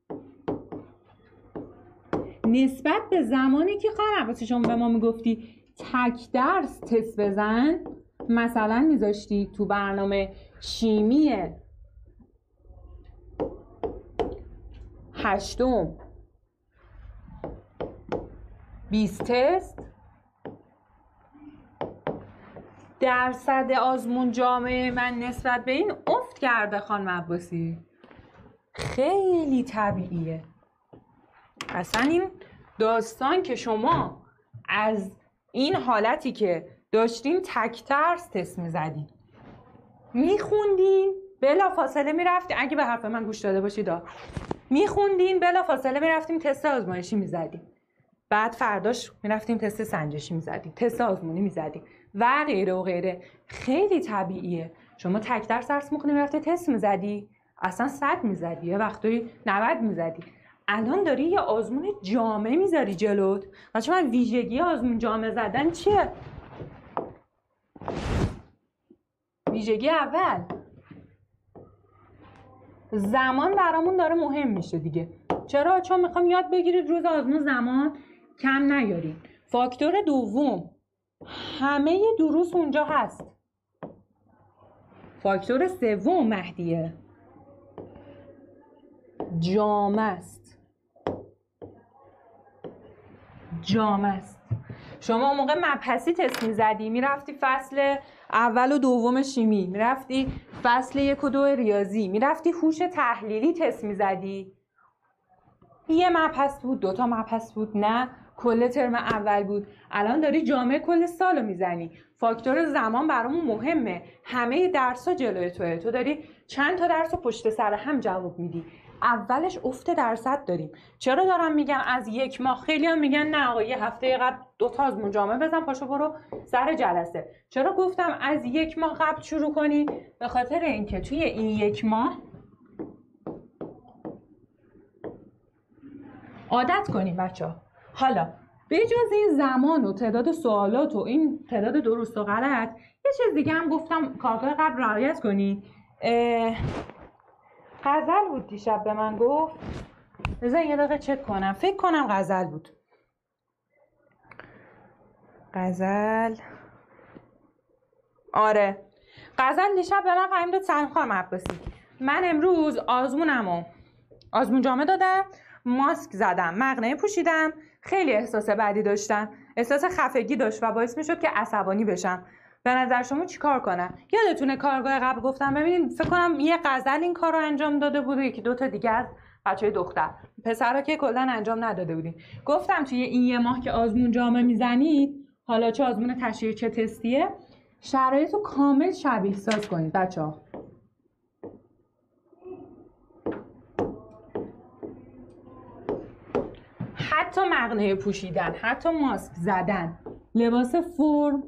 نسبت به زمانی که خانم عباسی شما به ما میگفتی تک درس تست بزن، مثلا میذاشتی تو برنامه شیمی 8 20 تست، درصد آزمون جامعه من نسبت به این افت کرده خانم عباسی. خیلی طبیعیه. اصلا این داستان که شما از این حالتی که داشتین تک درس تست میزدین میخوندین بلا فاصله میرفتین، اگه به حرف من گوش داده باشید میخوندین بلا فاصله میرفتیم تست آزمایشی میزدیم، بعد فرداش میرفتیم تست سنجشی میزدیم، تست آزمونی میزدیم و غیره و غیره. خیلی طبیعیه. شما تک درس میخونی میرفتی تست میزدی، اصلا 100 میزدی، یه وقتایی 90 میزدی. الان داری یه آزمون جامع میذاری جلوت. بچه من ویژگی آزمون جامع زدن چیه؟ ویژگی اول زمان برامون داره مهم میشه دیگه. چرا؟ چون میخوام یاد بگیرید روز آزمون زمان کم نیارید. فاکتور دوم همه دروس اونجا هست. فاکتور سوم مهدیه جامع است. شما اون موقع مبحثی تست میزدی، میرفتی فصل اول و دوم شیمی، میرفتی فصل 1 و 2 ریاضی، میرفتی هوش تحلیلی تست میزدی، یه مبحث بود، 2 تا مبحث بود، نه کل ترم اول بود. الان داری جامع کل سالو میزنی. فاکتور زمان برامون مهمه. همه درس‌ها جلوی توئه، تو داری چند تا درس رو پشت سر هم جواب میدی. اولش افت درصد داریم. چرا دارم میگم از 1 ماه؟ خیلی هم میگن نه آقا یه هفته قبل 2 تا آزمون جامع بزن پاشو برو سر جلسه. چرا گفتم از 1 ماه قبل شروع کنی؟ به خاطر اینکه توی این 1 ماه عادت کنیم بچه‌ها. حالا به جز این زمان و تعداد سوالات و این تعداد درست و غلط، یه چیز دیگه هم گفتم کارگاه قبل رعایت کنی. غزل بود دیشب به من گفت، بذار یه دقیقه چک کنم، فکر کنم غزل بود. غزل، آره غزل دیشب به من پیام داد سلام خانم عباسی، من امروز آزمون جامع دادم، ماسک زدم، مقنعه پوشیدم، خیلی احساس بدی داشتم، احساس خفگی داشت و باعث میشد که عصبانی بشم. به نظر شما چیکار کنم؟ یادتونه کارگاه قبل گفتم ببینید فکر کنم یه غزل این کارو انجام داده بود، یکی 2 تا دیگه از بچهای دختر، پسرا که کلا انجام نداده بودین. گفتم توی این 1 ماه که آزمون جامع میزنید، حالا چه آزمون تشریحی چه تستیه، شرایطو کامل شبیه ساز کنید بچه‌ها. حتی مقنعه پوشیدن، حتی ماسک زدن، لباس فرم،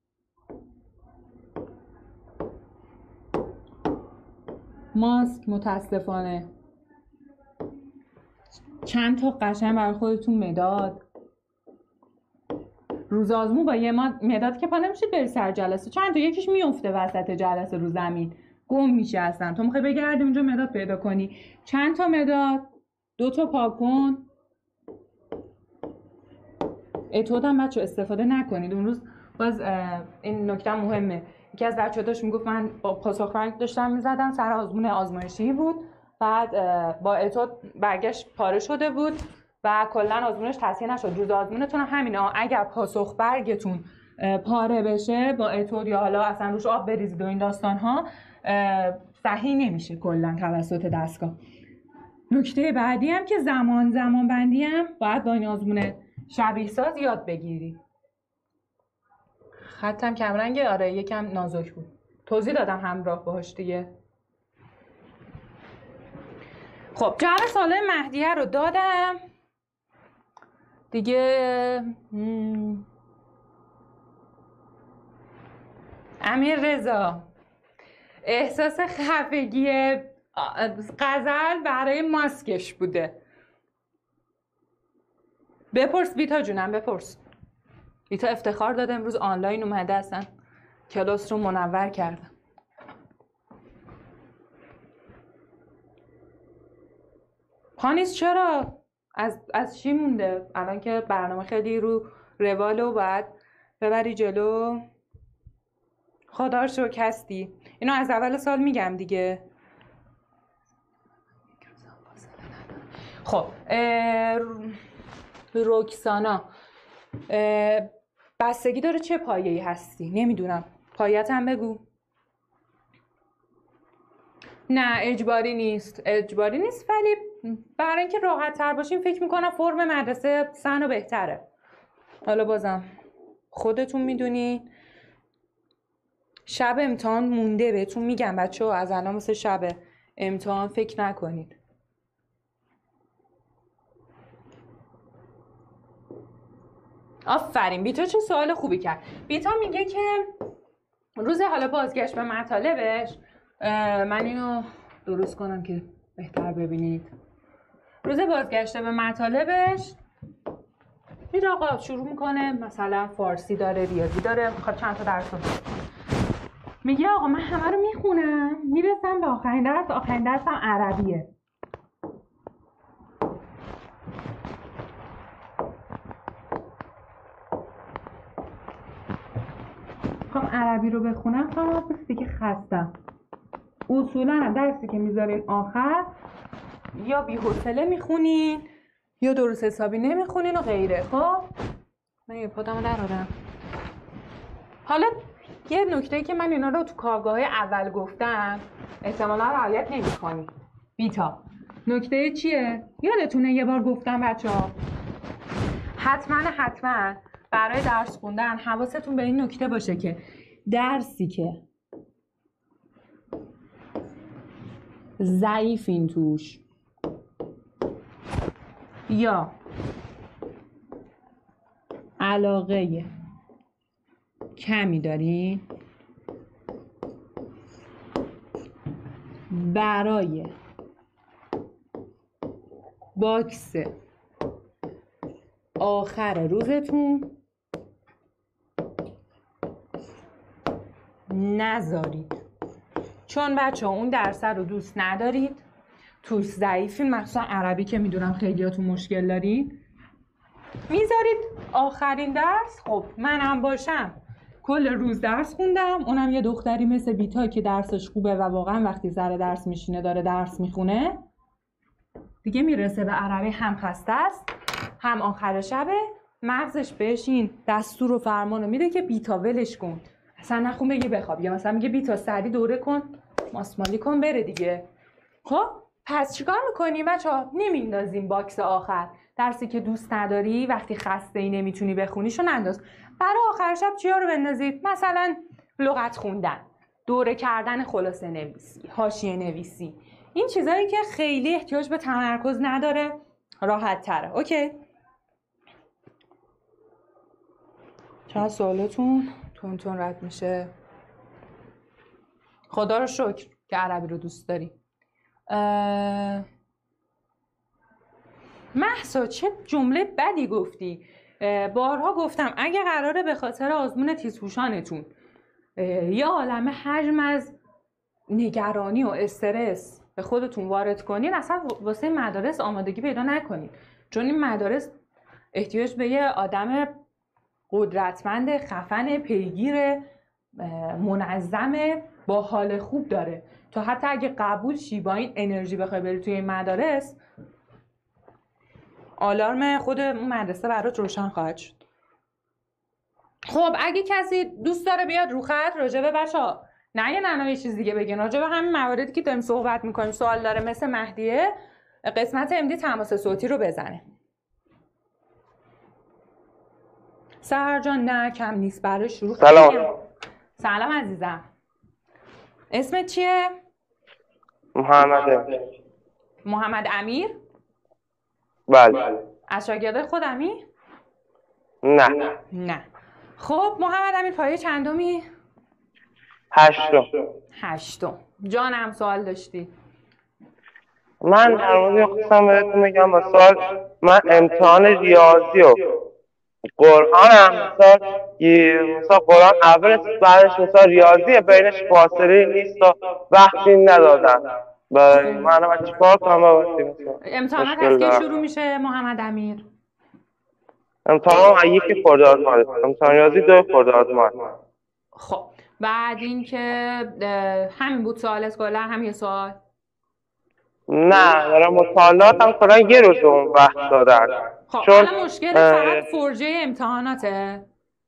ماسک، متاسفانه چند تا قشنگ برای خودتون مداد. روز آزمون با یه مداد که پا نمیشید بری سر جلسه، چند تا یکیش میفته وسط جلسه رو زمین گم میشه، اصلا تو میخوای بگردی اونجا مداد پیدا کنی. چند تا مداد، 2 تا پاکن. اتود هم بچه استفاده نکنید. اون روز باز این نکته مهمه، یکی از بچه‌ها داشت میگفت من با پاسخ رنگ داشتم میزدم، سر آزمون آزمایشی بود، بعد با اتود برگشت پاره شده بود و کلا آزمونش تصحیح نشد. روز آزمونتون هم همینه، اگر پاسخ برگتون پاره بشه با اتود یا حالا اصلا روش آب بریزید و این داستان ها صحیح نمیشه کلا توسط دستگاه. نکته بعدی هم که زمان بندی هم باید با این آزمون شبیه ساز یاد بگیری. خطم کمرنگه، آره یکم نازک بود، توضیح دادم همراه باهاش دیگه. خب جواب سوال مهدیه رو دادم دیگه. امیر رضا احساس خفگی غزل برای ماسکش بوده. بپرس بیتا جونم، بپرس. بیتا افتخار داده امروز آنلاین اومده، اصلا کلاس رو منور کردم. پانیس چرا؟ از چی مونده؟ الان که برنامه خیلی رو رواله و باید ببری جلو. خدا رو شکر هستی. اینو از اول سال میگم دیگه. خب رکسانا بستگی داره چه پایه‌ای هستی. نمیدونم، پایه‌ت هم بگو. نه اجباری نیست، اجباری نیست، ولی برای اینکه راحت تر باشیم فکر میکنم فرم مدرسه سن و بهتره. حالا بازم خودتون میدونین. شب امتحان مونده، بهتون میگم بچه‌ها از الان مثل شب امتحان فکر نکنید. آفرین. بیتا چه سوال خوبی کرد. بیتا میگه که روز حالا بازگشت به مطالبش، من اینو درست کنم که بهتر ببینید. روز بازگشت به مطالبش این آقا شروع میکنه، مثلا فارسی داره، ریاضی داره، میخواد چند تا درس رو میگه آقا من همه رو میخونم میرسم به آخرین درس، آخرین درسم عربیه. میخوام عربی رو بخونم تا دیگه خستم. اصولا هم درسی که میذارین آخر یا بی‌حوصله میخونین یا درست حسابی نمیخونین و غیره. خب من یه پادمو درارم. حالا یه نکته‌ای که من اینا رو تو کارگاه‌های اول گفتم احتمالاً رعایت نمی‌کنی. بیتا نکته چیه؟ یادتونه یه بار گفتم بچه‌ها حتما برای درس خوندن حواستون به این نکته باشه که درسی که ضعیفین توش یا علاقه کمی دارین، برای باکس آخر روزتون نذارید. چون بچه ها اون درس رو دوست ندارید، توش ضعیفین، مخصوصا عربی که میدونم خیلیاتون مشکل دارین، میذارید آخرین درس. خب منم باشم کل روز درس خوندم، اونم یه دختری مثل بیتا که درسش خوبه و واقعا وقتی سر درس میشینه داره درس میخونه دیگه، میرسه به عربی هم خسته است هم آخر شبه، مغزش بهش این دستور و فرمانو میده که بیتا ولش کن، اصلا نخون بگی بخواب، یا مثلا میگه بیتا سری دوره کن ماسمالی کن بره دیگه. خب پس چیکار میکنیم بچه‌ها؟ نمیندازیم باکس آخر. درسی که دوست نداری وقتی خسته ای نمیتونی بخونیشو ننداز. برای آخر شب چیا رو بندازید؟ مثلا لغت خوندن، دوره کردن، خلاصه نویسی، حاشیه نویسی، این چیزایی که خیلی احتیاج به تمرکز نداره، راحت تره. اوکی؟ چرا سوالتون تون رد میشه؟ خدا رو شکر که عربی رو دوست داری. مهسا چه جمله بدی گفتی. بارها گفتم اگه قراره به خاطر آزمون تیزهوشانتون یه عالمه حجم از نگرانی و استرس به خودتون وارد کنین، اصلا واسه مدارس آمادگی پیدا نکنین، چون این مدارس احتیاج به یه آدم قدرتمند، خفن، پیگیر، منظم، با حال خوب داره تا حتی اگه قبول شی با این انرژی بخوای بری توی این مدارس، آلارم خود مدرسه برات روشن خواهد شد. خب اگه کسی دوست داره بیاد رو خط راجبه بچه‌ها نه یه چیز دیگه بگین، راجبه همین مواردی که داریم صحبت میکنیم سوال داره مثل مهدیه، قسمت امدی تماس صوتی رو بزنه. سهر جان نه کم نیست برای شروع. سلام عزیزم. اسمت چیه؟ محمده. محمد امیر؟ بله. از شاگردای خودمی؟ نه. نه. خب محمد امیر پایه چندمی؟ 8. 8. جانم سوال داشتی؟ من در مورد خواستم بهتون میگم با سوال، من امتحان ریاضی و قرآنم مثلا قرآن اولش بعدش مثلا ریاضیه، بینش فاصله نیست و وقتی ندادن برای من چیکار کنم؟ امتحانات از کی شروع میشه محمد امیر؟ امتحان 1 خرداد ماه، امتحان ریاضی 2 خرداد ماه. خب بعد این که همین بود سوالت کلا؟ همین سوال؟ نه دارم مطالعات هم کلا یه روز اون وقت دادن. خب الان مشکل فقط فرجه امتحاناته؟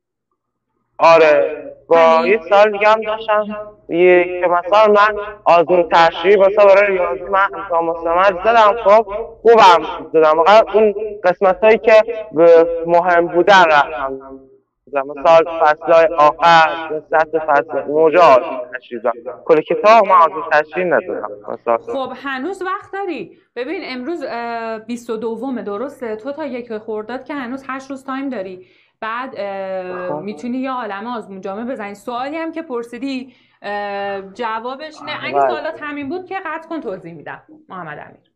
آره با یه سال دیگه هم داشتم که مثلا من آزمون تشریحی واسه برای ریاضی من امتحان مستمر زدم، خب خوبم زدم، فقط اون قسمت هایی که مهم بودن رفتم مثلا فصلهای آخر سطح فصل اونجا آزمون تشریح زدم، کل کتاب من آزمون تشریح ندادم. خب هنوز وقت داری. ببین امروز 22 درسته؟ تو تا 1 خرداد که هنوز 8 روز تایم داری. بعد میتونی یه عالمه آزمون جامعه بزنی. سوالی هم که پرسیدی جوابش نه، اگه سوالات همین بود که قطع کن توضیح میدم محمد امیر.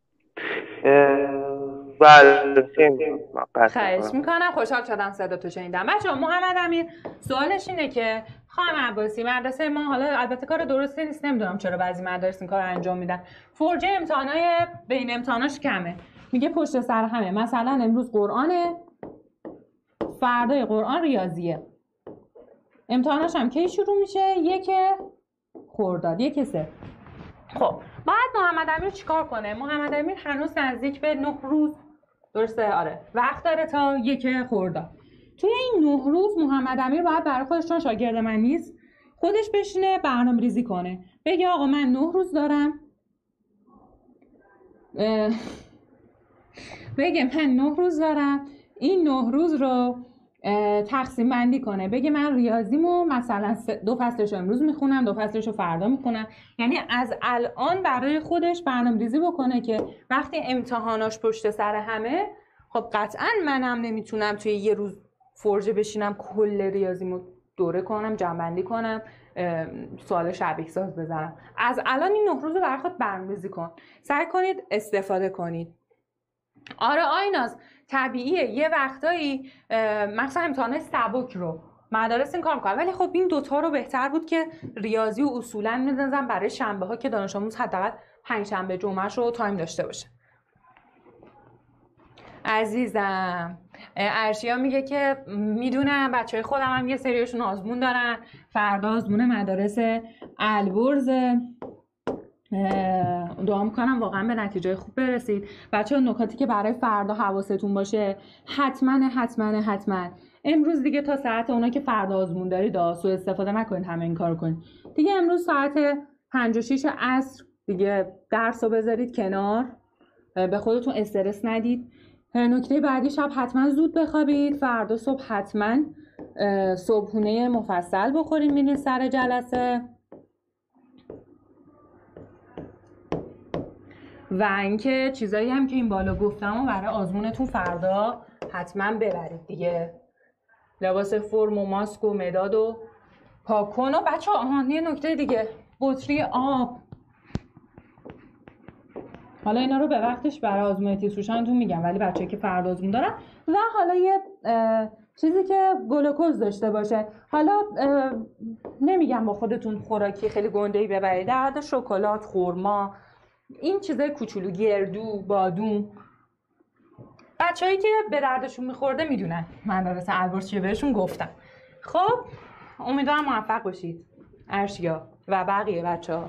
خواهش میکنم، خوشحال شدم صداتو شنیدم. بچه‌ها محمد امیر سوالش اینه که خانم عباسی مدرسه ما، حالا البته کار درستی نیست، نمیدونم چرا بعضی مدارس این کار انجام میدن، فرجه امتحانای بین امتحاناش کمه، میگه پشت سر همه، مثلا امروز قرآنه، فردای قرآن ریاضیه، امتحاناش هم کی شروع میشه؟ 1 خرداد، 1 3. خب بعد محمد امیر چیکار کنه؟ محمد امیر هنوز نزدیک به 9 روز درسته؟ آره وقت داره تا 1 خرداد. توی این 9 روز محمد امیر باید برای خودش، چون شاگرد من نیست، خودش بشینه برنامه ریزی کنه، بگه آقا من 9 روز دارم، بگه من 9 روز دارم، این 9 روز رو تقسیم بندی کنه، بگه من ریاضیمو مثلا 2 فصلشو امروز میخونم، 2 فصلشو فردا میخونم، یعنی از الان برای خودش برنامه‌ریزی بکنه که وقتی امتحاناش پشت سر همه، خب قطعا منم نمیتونم توی یه روز فرجه بشینم کل ریاضیمو دوره کنم، جمع‌بندی کنم، سوال شبیه ساز بزنم. از الان این 9 روز رو برای خود برنامه‌ریزی کن، سعی کنید استفاده کنید. آره آیناز طبیعیه یه وقتایی مثلا امتحان سبک رو مدارس این کار میکنن، ولی خب این دوتا رو بهتر بود که ریاضی و اصولا می‌ذارن برای شنبه ها که دانش آموز حداقل 5 شنبه جمعه‌ش رو تایم داشته باشه. عزیزم ارشیا میگه که میدونم بچهای خودم هم یه سریشون آزمون دارن، فردا آزمون مدارس البرز، دعا میکنم واقعا به نتیجه خوب برسید. بچه ها نکاتی که برای فردا حواستون باشه، حتما امروز دیگه تا ساعت اونا که فردا آزمون دارید سوء استفاده نکنید، همه این کارو کنید دیگه. امروز ساعت 5 و 6 عصر دیگه درس رو بذارید کنار، به خودتون استرس ندید. نکته بعدی، شب حتما زود بخوابید، فردا صبح حتما صبحونه مفصل بخورید میرین سر جلسه. و اینکه چیزایی هم که این بالا گفتم و برای آزمونتون فردا حتما ببرید دیگه، لباس فرم و ماسک و مداد و پاکن. و بچه ها یه نکته دیگه، بطری آب، حالا اینا رو به وقتش برای آزمون تیتروشانتون میگم، ولی بچه‌ای که فردا آزمون دارن، و حالا یه چیزی که گلوکوز داشته باشه، حالا نمیگم با خودتون خوراکی خیلی گنده‌ای ببرید، در حد شکلات، خرما، این چیزای کوچولو، گردو، بادوم. بچه‌هایی که به دردشون میخورده میدونن مدارس البرز چیه بهشون گفتم. خب امیدوارم موفق باشید ارشیا و بقیه بچه‌ها.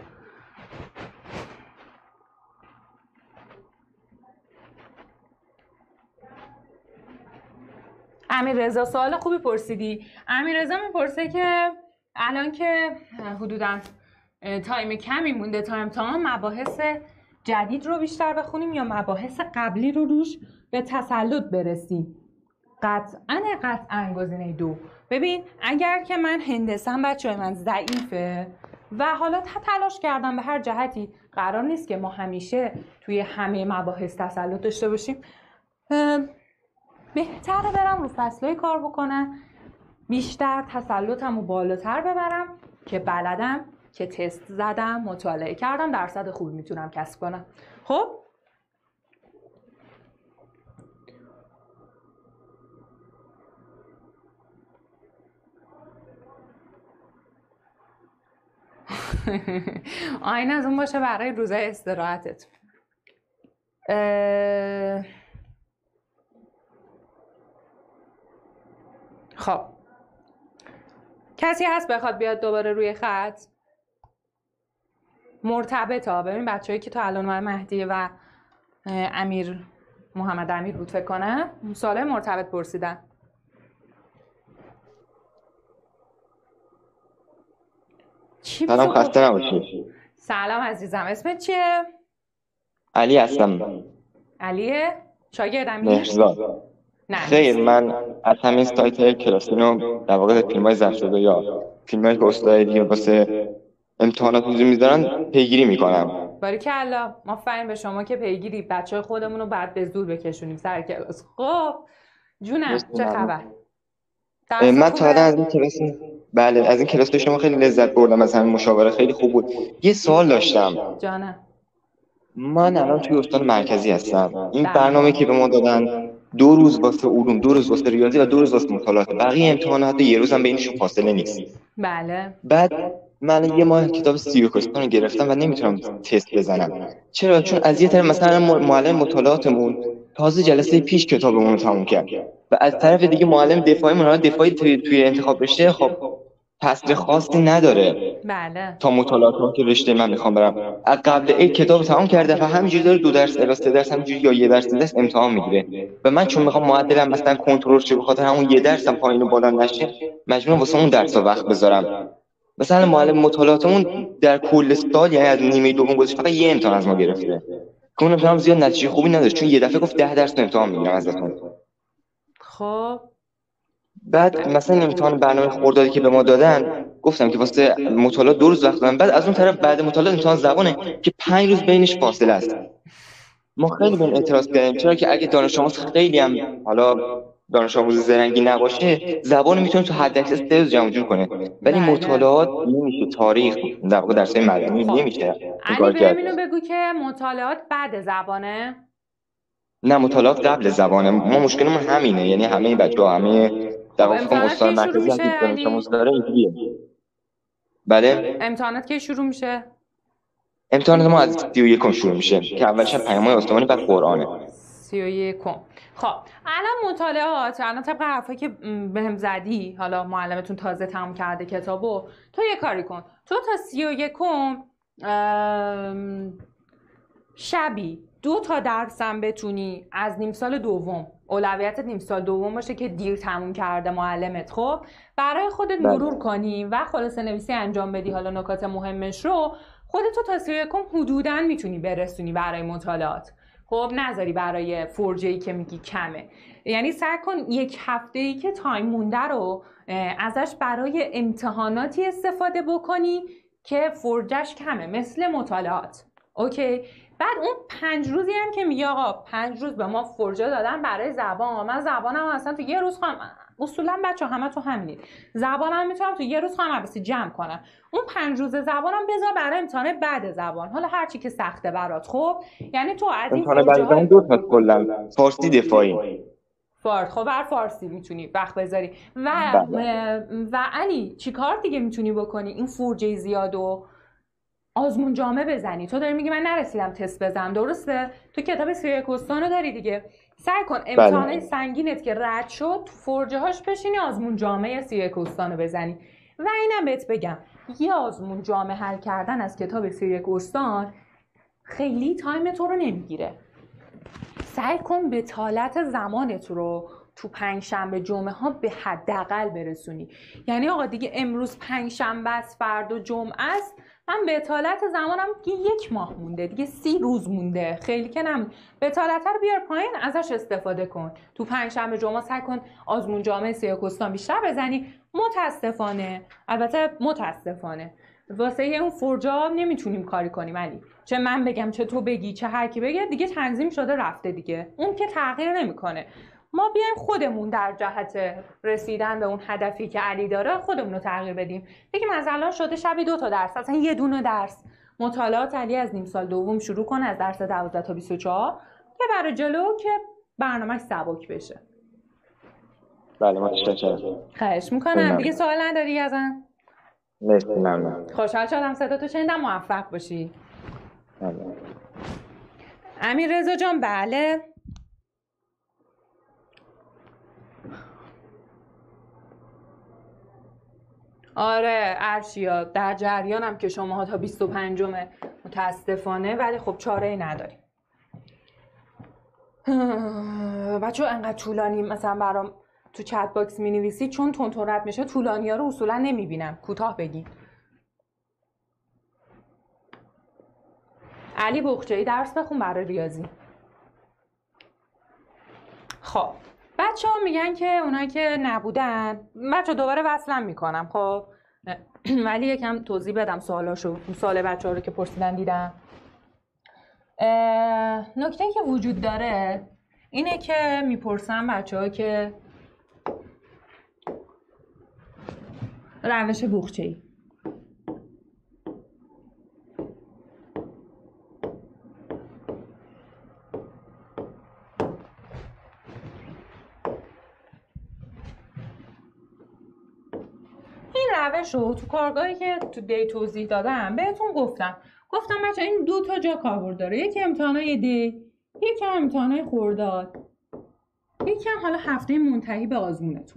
امیررضا سوال خوبی پرسیدی. امیررضا میپرسه که الان که حدوداً تایم کمی مونده تا امتحان، مباحث جدید رو بیشتر بخونیم یا مباحث قبلی رو روش به تسلط برسیم؟ قطعاً گزینه 2. ببین اگر که من هندسم بچه‌های من ضعیفه و حالا تلاش کردم به هر جهتی قرار نیست که ما همیشه توی همه مباحث تسلط داشته باشیم. بهتره برم رو فصلای کار بکنم، بیشتر تسلطم رو بالاتر ببرم که بلدم، که تست زدم، مطالعه کردم، درصد خوب میتونم کسب کنم. خب آین از اون باشه برای روزای استراحتت. خب کسی هست بخواد بیاد دوباره روی خط؟ مرتبط ها. ببین بچه‌ای که تا الان مهدی و محمد امیر بود فکر کنم سوال مرتبط پرسیدن. سلام، خسته نباشی. سلام عزیزم، اسمت چیه؟ علی هستم. علیه؟ شاگرد امیر؟ مهرزاد. نه خیر، من از همین سایت کلاسینو در واقع فیلم‌های ضبط شده یا فیلم‌هایی که استاد دیگه واسه امتحانات حضور میذارن پیگیری میکنم. باریکلا، ما فهم به شما که پیگیری بچه‌های خودمون رو بعد به زور بکشونیم سر کلاس. خب جونم چه خبر؟ من تا الان از این کلاس از این کلاس شما خیلی لذت بردم، از همین مشاوره خیلی خوب بود. یه سوال داشتم. جانم. من الان توی استان مرکزی هستم. این برنامه که به ما دادن 2 روز واسه علوم، 2 روز واسه ریاضی و 2 روز واسه مطالعات، بقیه امتحانات یه روز هم بینشون فاصله نیست. بله. بعد من یه ماه کتاب سیاکوستان رو گرفتم و نمیتونم تست بزنم. چرا؟ چون از یه طرف مثلا معلم مطالعاتمون تازه جلسه پیش کتابمون رو تموم کرد و از طرف دیگه معلم دفاعیمون دفاعی توی انتخاب رشته خب فصل خاصی نداره. بله. تا مطالعات که رشته من میخوام برم از قبل عید کتاب تمام کرده و همینجوری داره 2 درس الی 3 درس همینجوری یا 1 درس 3 درس امتحان میگیره و من چون میخوام معدلم مثلا کنترل شه، به خاطر همون 1 درسم پایین و بالا نشه مجبورم واسه اون درس‌ها وقت بذارم. مثلا معلم مطالعاتمون در کل سال یعنی از نیمه دوم گذشته فقط 1 امتحان از ما گرفته که اون امتحان زیاد نتیجه خوبی نداشت، چون یه دفعه گفت 10 درس امتحان میگیرم ازتون. خب بعد مثلا امتحان برنامه خردادی که به ما دادن گفتم که واسه مطالعات 2 روز وقت دادن، بعد از اون طرف بعد مطالعات امتحان زبانه که 5 روز بینش فاصله است. ما خیلی به این اعتراض کردیم، چرا که اگه دانش آموز خیلی هم حالا دانش آموز زرنگی نباشه زبان میتونه تو حد اکثر 3 روز جمع جور کنه، ولی مطالعات نمیشه، تاریخ در واقع درسای مدنی نمیشه. علی ببینو بگو که مطالعات بعد زبانه؟ نه، مطالعات قبل زبانه. ما مشکلمون همینه، یعنی همه بچه‌ها همه در واقع استان مرکزی هم که دانش آموز داره اینجوریه. بله. امتحانات کی شروع میشه؟ امتحانات ما از 31 شروع میشه که اولش پیام‌های آسمانی بعد قرآنه. 31. خب الان مطالعات، الان طبق حرفایی که بهم زدی، حالا معلمتون تازه تموم کرده کتابو، تو یه کاری کن، تو تا 31 شبی 2 تا درسم بتونی از نیم سال دوم، اولویتت نیم سال دوم باشه که دیر تموم کرده معلمت، خب برای خودت مرور کنی و خلاصه نویسی انجام بدی، حالا نکات مهمش رو خودت تا 31 حدوداً میتونی برسونی برای مطالعات. خب نذاری برای فرجه‌ای که میگی کمه، یعنی سعی کن 1 هفته‌ای که تایم مونده رو ازش برای امتحاناتی استفاده بکنی که فرجه‌اش کمه، مثل مطالعات. اوکی؟ بعد اون 5 روزی هم که میگه آقا 5 روز به ما فرجه دادن برای زبان، من زبانم اصلا تو 1 روز خواهم، اصولا بچه همه تو همینید، زبانم میتونم تو 1 روز خواهم عباسی جمع کنم، اون 5 روز زبانم بذار برای امتحان بعد زبان، حالا هرچی که سخته برات. خب یعنی تو از این امتحان بعد زبان 2 تا کلا فارسی دفاعی خب بر فارسی میتونی وقت بذاری و علی چی کار دیگه میتونی بکنی؟ این فرجه زیادو آزمون جامعه بزنی. تو داری میگی من نرسیدم تست بزنم، درسته؟ تو کتاب سیاق استانو داری دیگه، سعی کن امتحانای سنگینت که رد شد تو فرجه هاش بشینی آزمون جامعه سیاق استانو بزنی. و اینم بهت بگم یه آزمون جامعه حل کردن از کتاب سیاق استان خیلی تایم تو رو نمیگیره. سعی کن بتالت زمانت رو تو 5 شنبه جمعه ها به حداقل برسونی. یعنی آقا دیگه امروز 5 شنبه است، فردا جمعه است، من بتالت زمانم دیگه 1 ماه مونده، دیگه 30 روز مونده، خیلی که نم بتالت رو بیار پایین، ازش استفاده کن. تو 5 شنبه جمعه سعی کن آزمون جامعه سیاق استان بیشتر بزنی. متاسفانه، البته متاسفانه واسه اون فرجا نمیتونیم کاری کنیم علی. چه من بگم چه تو بگی چه هر کی بگه دیگه تنظیم شده رفته دیگه، اون که تغییر نمیکنه. ما بیایم خودمون در جهت رسیدن به اون هدفی که علی داره خودمون رو تغییر بدیم. بگیم از الان شده شبی 2 تا درس، اصلا یه دونه درس. مطالعات علی از نیم سال دوم شروع کنه از درس 12 تا 24 که برای جلو که برنامه‌اش سبک بشه. بله متشکرم. خواهش میکنم. دیگه سوال نداری ازم؟ مرسی ممنون. خوشحال شدم صداتو شنیدم. موفق باشی. ممنون. امیر رضا جان بله. آره ارشیا در جریانم که شماها تا 25 متاسفانه، ولی خب چاره‌ای نداریم. بچه‌ها انقدر طولانی مثلا برام تو چت باکس می‌نویسید چون تون رد میشه، طولانی‌ها رو اصولا نمی‌بینم. کوتاه بگین. علی بخچه‌ای درس بخون برای ریاضی. خب بچه‌ها میگن که اونایی که نبودن، بچه‌ها دوباره وصلم میکنم خب، ولی یکم توضیح بدم سوال بچه‌ها رو که پرسیدن دیدم. نکته‌ای که وجود داره اینه که میپرسن بچه‌ها که روش بخچه‌ای روش رو تو کارگاهی که تو دی توضیح دادم بهتون گفتم بچه این 2 تا جا کاربرد داره. یکی امتحانای دی، یکی هم امتحانای خرداد، یکی هم حالا هفته منتهی به آزمونتون.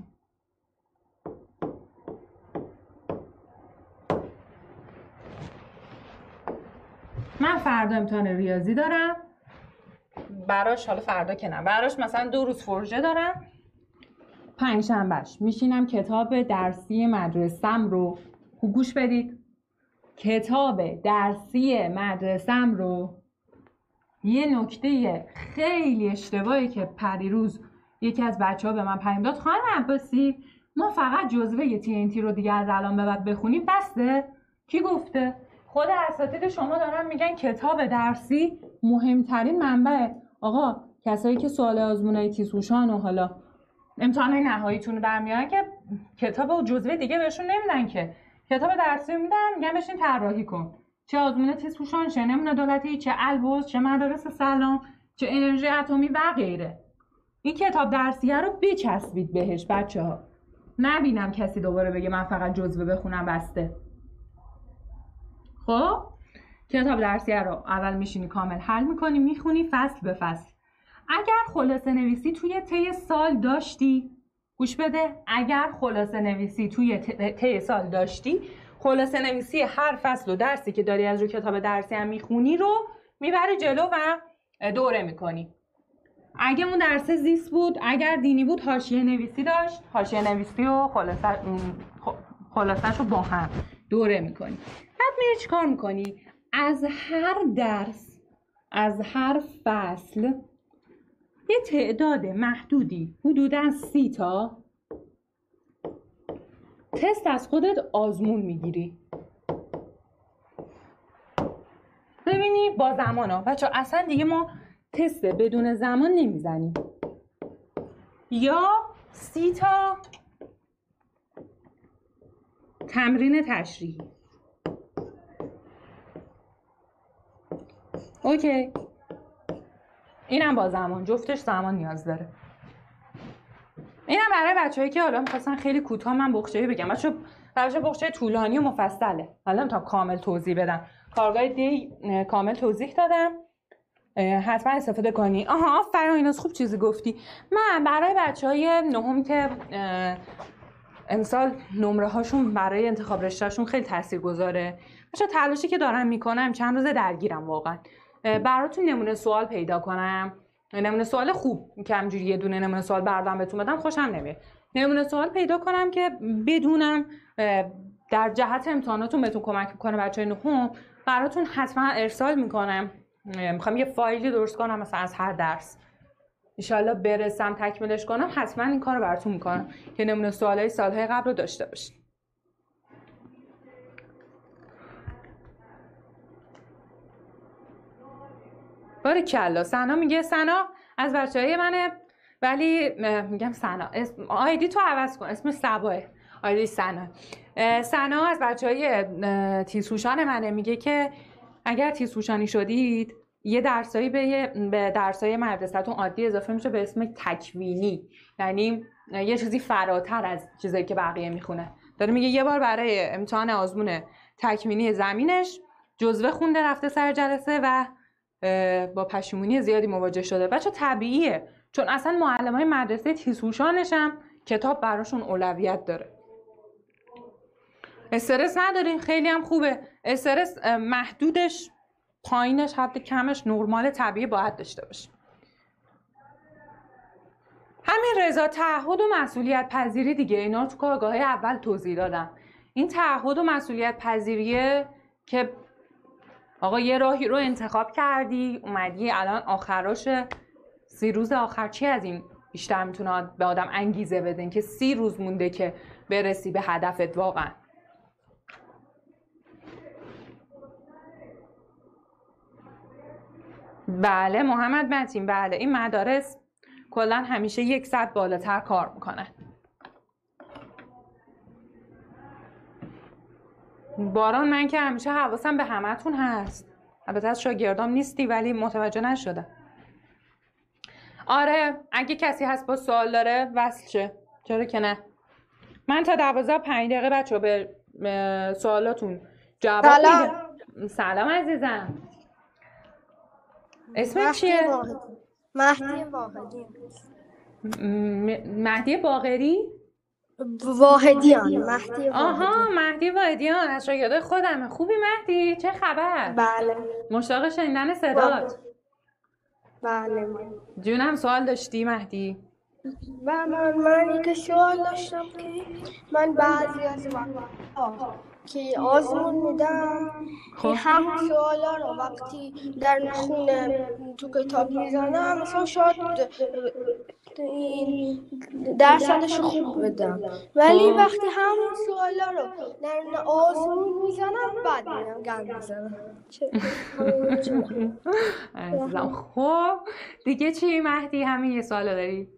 من فردا امتحان ریاضی دارم براش، حالا فردا که نه، براش مثلا 2 روز فرژه دارم. پنجشنبهش میشینم کتاب درسی مدرسم رو گوش بدید. کتاب درسی مدرسم رو، یه نکته خیلی اشتباهی که پریروز یکی از بچه‌ها به من پیام داد، خانم عباسی ما فقط جزوه TNT رو دیگه از الان به بعد بخونیم بسته؟ کی گفته؟ خود اساتید شما دارن میگن کتاب درسی مهمترین منبع. آقا کسایی که سوال آزمونای تیزهوشان و حالا امتحانای نهاییتون رو در میارن که کتاب و جزوه دیگه بهشون نمیدن، که کتاب درسی میدن میگن بشین طراحی کن، چه آزمون تیزهوشان، چه نمونه دولتی، چه البرز، چه مدارس سلام، چه انرژی اتمی و غیره. این کتاب درسیه رو بچسبید بهش بچه‌ها. نبینم کسی دوباره بگه من فقط جزوه بخونم بسته. خب کتاب درسیه رو اول میشینی کامل حل میکنی، میخونی فصل به فصل. اگر خلاصه نویسی توی طی سال داشتی، گوش بده، اگر خلاصه نویسی توی طی سال داشتی، خلاصه نویسی هر فصل و درسی که داری از رو کتاب درسی هم میخونی رو میبری جلو و دوره میکنی. اگه اون درس زیست بود، اگر دینی بود، حاشیه نویسی داشت، حاشیه نویسی و خلاصه‌شو با هم دوره میکنی. بعد میری چیکار میکنی؟ از هر درس، از هر فصل یه تعداد محدودی، حدوداً 30 تا تست از خودت آزمون میگیری. ببینی با زمان ها بچه اصلا دیگه ما تست بدون زمان نمیزنیم. یا 30 تا تمرین تشریحی. اوکی، اینم با زمان، جفتش زمان نیاز داره. اینم برای بچه‌هایی که حالا می‌خواستن خیلی کوتاه من بخچه‌ای بگم. بچه‌ها بخچه طولانی و مفصله. حالا تا کامل توضیح بدم. کارگاه دی کامل توضیح دادم. حتما استفاده کنی. آها آفرین ایناس خوب چیزی گفتی. من برای بچه‌های نهم که امسال نمره هاشون برای انتخاب رشتهشون خیلی تاثیرگذاره. بچه‌ها تلاشی که دارم میکنم چند روز درگیرم واقعا. براتون نمونه سوال پیدا کنم، نمونه سوال خوب که همجوری یه دونه نمونه سوال بردم بهتون بدم خوشم نمیاد. نمونه سوال پیدا کنم که بدونم در جهت امتحاناتون بهتون کمک میکنه. بچه‌های نهم براتون حتما ارسال میکنم. میخوام یه فایلی درست کنم مثلا از هر درس، انشالله برسم تکمیلش کنم حتما این کارو براتون میکنم که نمونه سوالای سالهای قبل رو داشته باشید. باریکلا. سنا میگه سنا از بچهای منه، ولی میگم سنا آیدی تو عوض کن، اسم سباه، آیدی سنا. سنا از بچهای تیزهوشان منه، میگه که اگر تیزهوشانی شدید یه درسایی به درسای مدرسه‌تون عادی اضافه میشه به اسم تکوینی، یعنی یه چیزی فراتر از چیزایی که بقیه میخونه. داره میگه یه بار برای امتحان آزمون تکوینی زمینش جزوه خونده رفته سر جلسه و با پشیمونی زیادی مواجه شده. بچه طبیعیه، چون اصلا معلمای مدرسه تیزهوشانش هم کتاب براشون اولویت داره. استرس ندارین، خیلی هم خوبه. استرس محدودش، پایینش، حد کمش نرمال طبیعی باید داشته باشه. همین رضا، تعهد و مسئولیت پذیری دیگه، اینا رو تو کارگاه‌های اول توضیح دادم. این تعهد و مسئولیت پذیریه که آقا یه راهی رو انتخاب کردی، اومدی الان آخراشه، 30 روز آخر چی از این بیشتر میتونه به آدم انگیزه بدن که 30 روز مونده که برسی به هدفت واقعا. بله محمد متین، بله این مدارس کلا همیشه 1 ساعت بالاتر کار میکنن. باران، من که همیشه حواسم به همتون هست، البته از شاگردام نیستی ولی متوجه نشدم. آره اگه کسی هست با سوال داره وصل شه، چرا که نه. من تا 12-5 دقیقه بچه به سوالاتون جواب میدم. سلام عزیزم، اسمت چیه؟ مهدی واحدی. مهدی باقری؟ واحدیان. مهدی آها مهدی واحدیان، از شاگردای خودمه. خوبی مهدی؟ چه خبر؟ بله. مشتاق شنیدن صدات. بله. جونم سوال داشتی مهدی؟ و من یک سوال داشتم که من بعضی از وقتا که آزمون میدم این همون سوالا رو وقتی در خونه تو کتاب میزنم مثلا شاید این درصدش خوب بدم، ولی وقتی همون سوالا رو در آزمون میزنم بعد میرم گند میزنم. عزیزم خب دیگه چی مهدی؟ همین یه سوال داری؟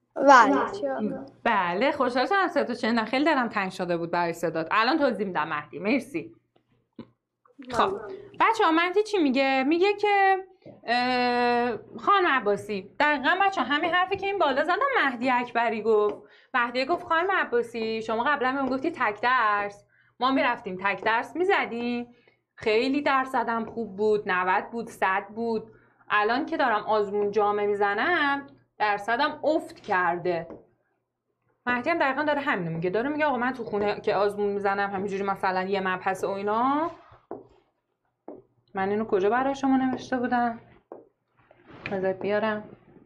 بله خوشحال شدم صداتو شنیدم، خیلی دلم تنگ شده بود برای صدات. الان توضیح میدم مهدی، مرسی. خب بچه‌ها مهدی چی میگه؟ میگه که خانم عباسی، دقیقاً بچه‌ها همین حرفی که این بالا زدم مهدی اکبری گفت. مهدی گفت خانم عباسی شما قبلا بهم گفتی تک درس، ما میرفتیم تک درس میزدیم، خیلی درصدم خوب بود، 90 بود، 100 بود. الان که دارم آزمون جامع میزنم درصدم افت کرده. مهدی هم دقیقاً داره همینو میگه، داره میگه آقا من تو خونه که آزمون میزنم همینجوری مثلا یه مبحث و اینا. من اینو کجا برای شما نوشته بودم؟ بذارید بیارم.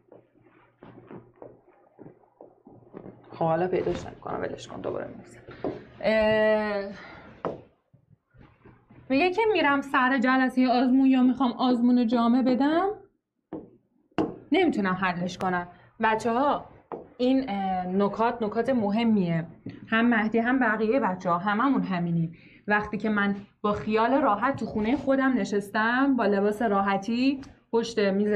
خب حالا پیداش نمی‌کنم، ولش کن دوباره می‌نویسم. میگه که میرم سر جلسه آزمون یا میخوام آزمون جامع بدم نمیتونم حلش کنم. بچه‌ها این نکات مهمیه، هم مهدی هم بقیه بچه‌ها هممون همینیم. وقتی که من با خیال راحت تو خونه خودم نشستم با لباس راحتی پشت میز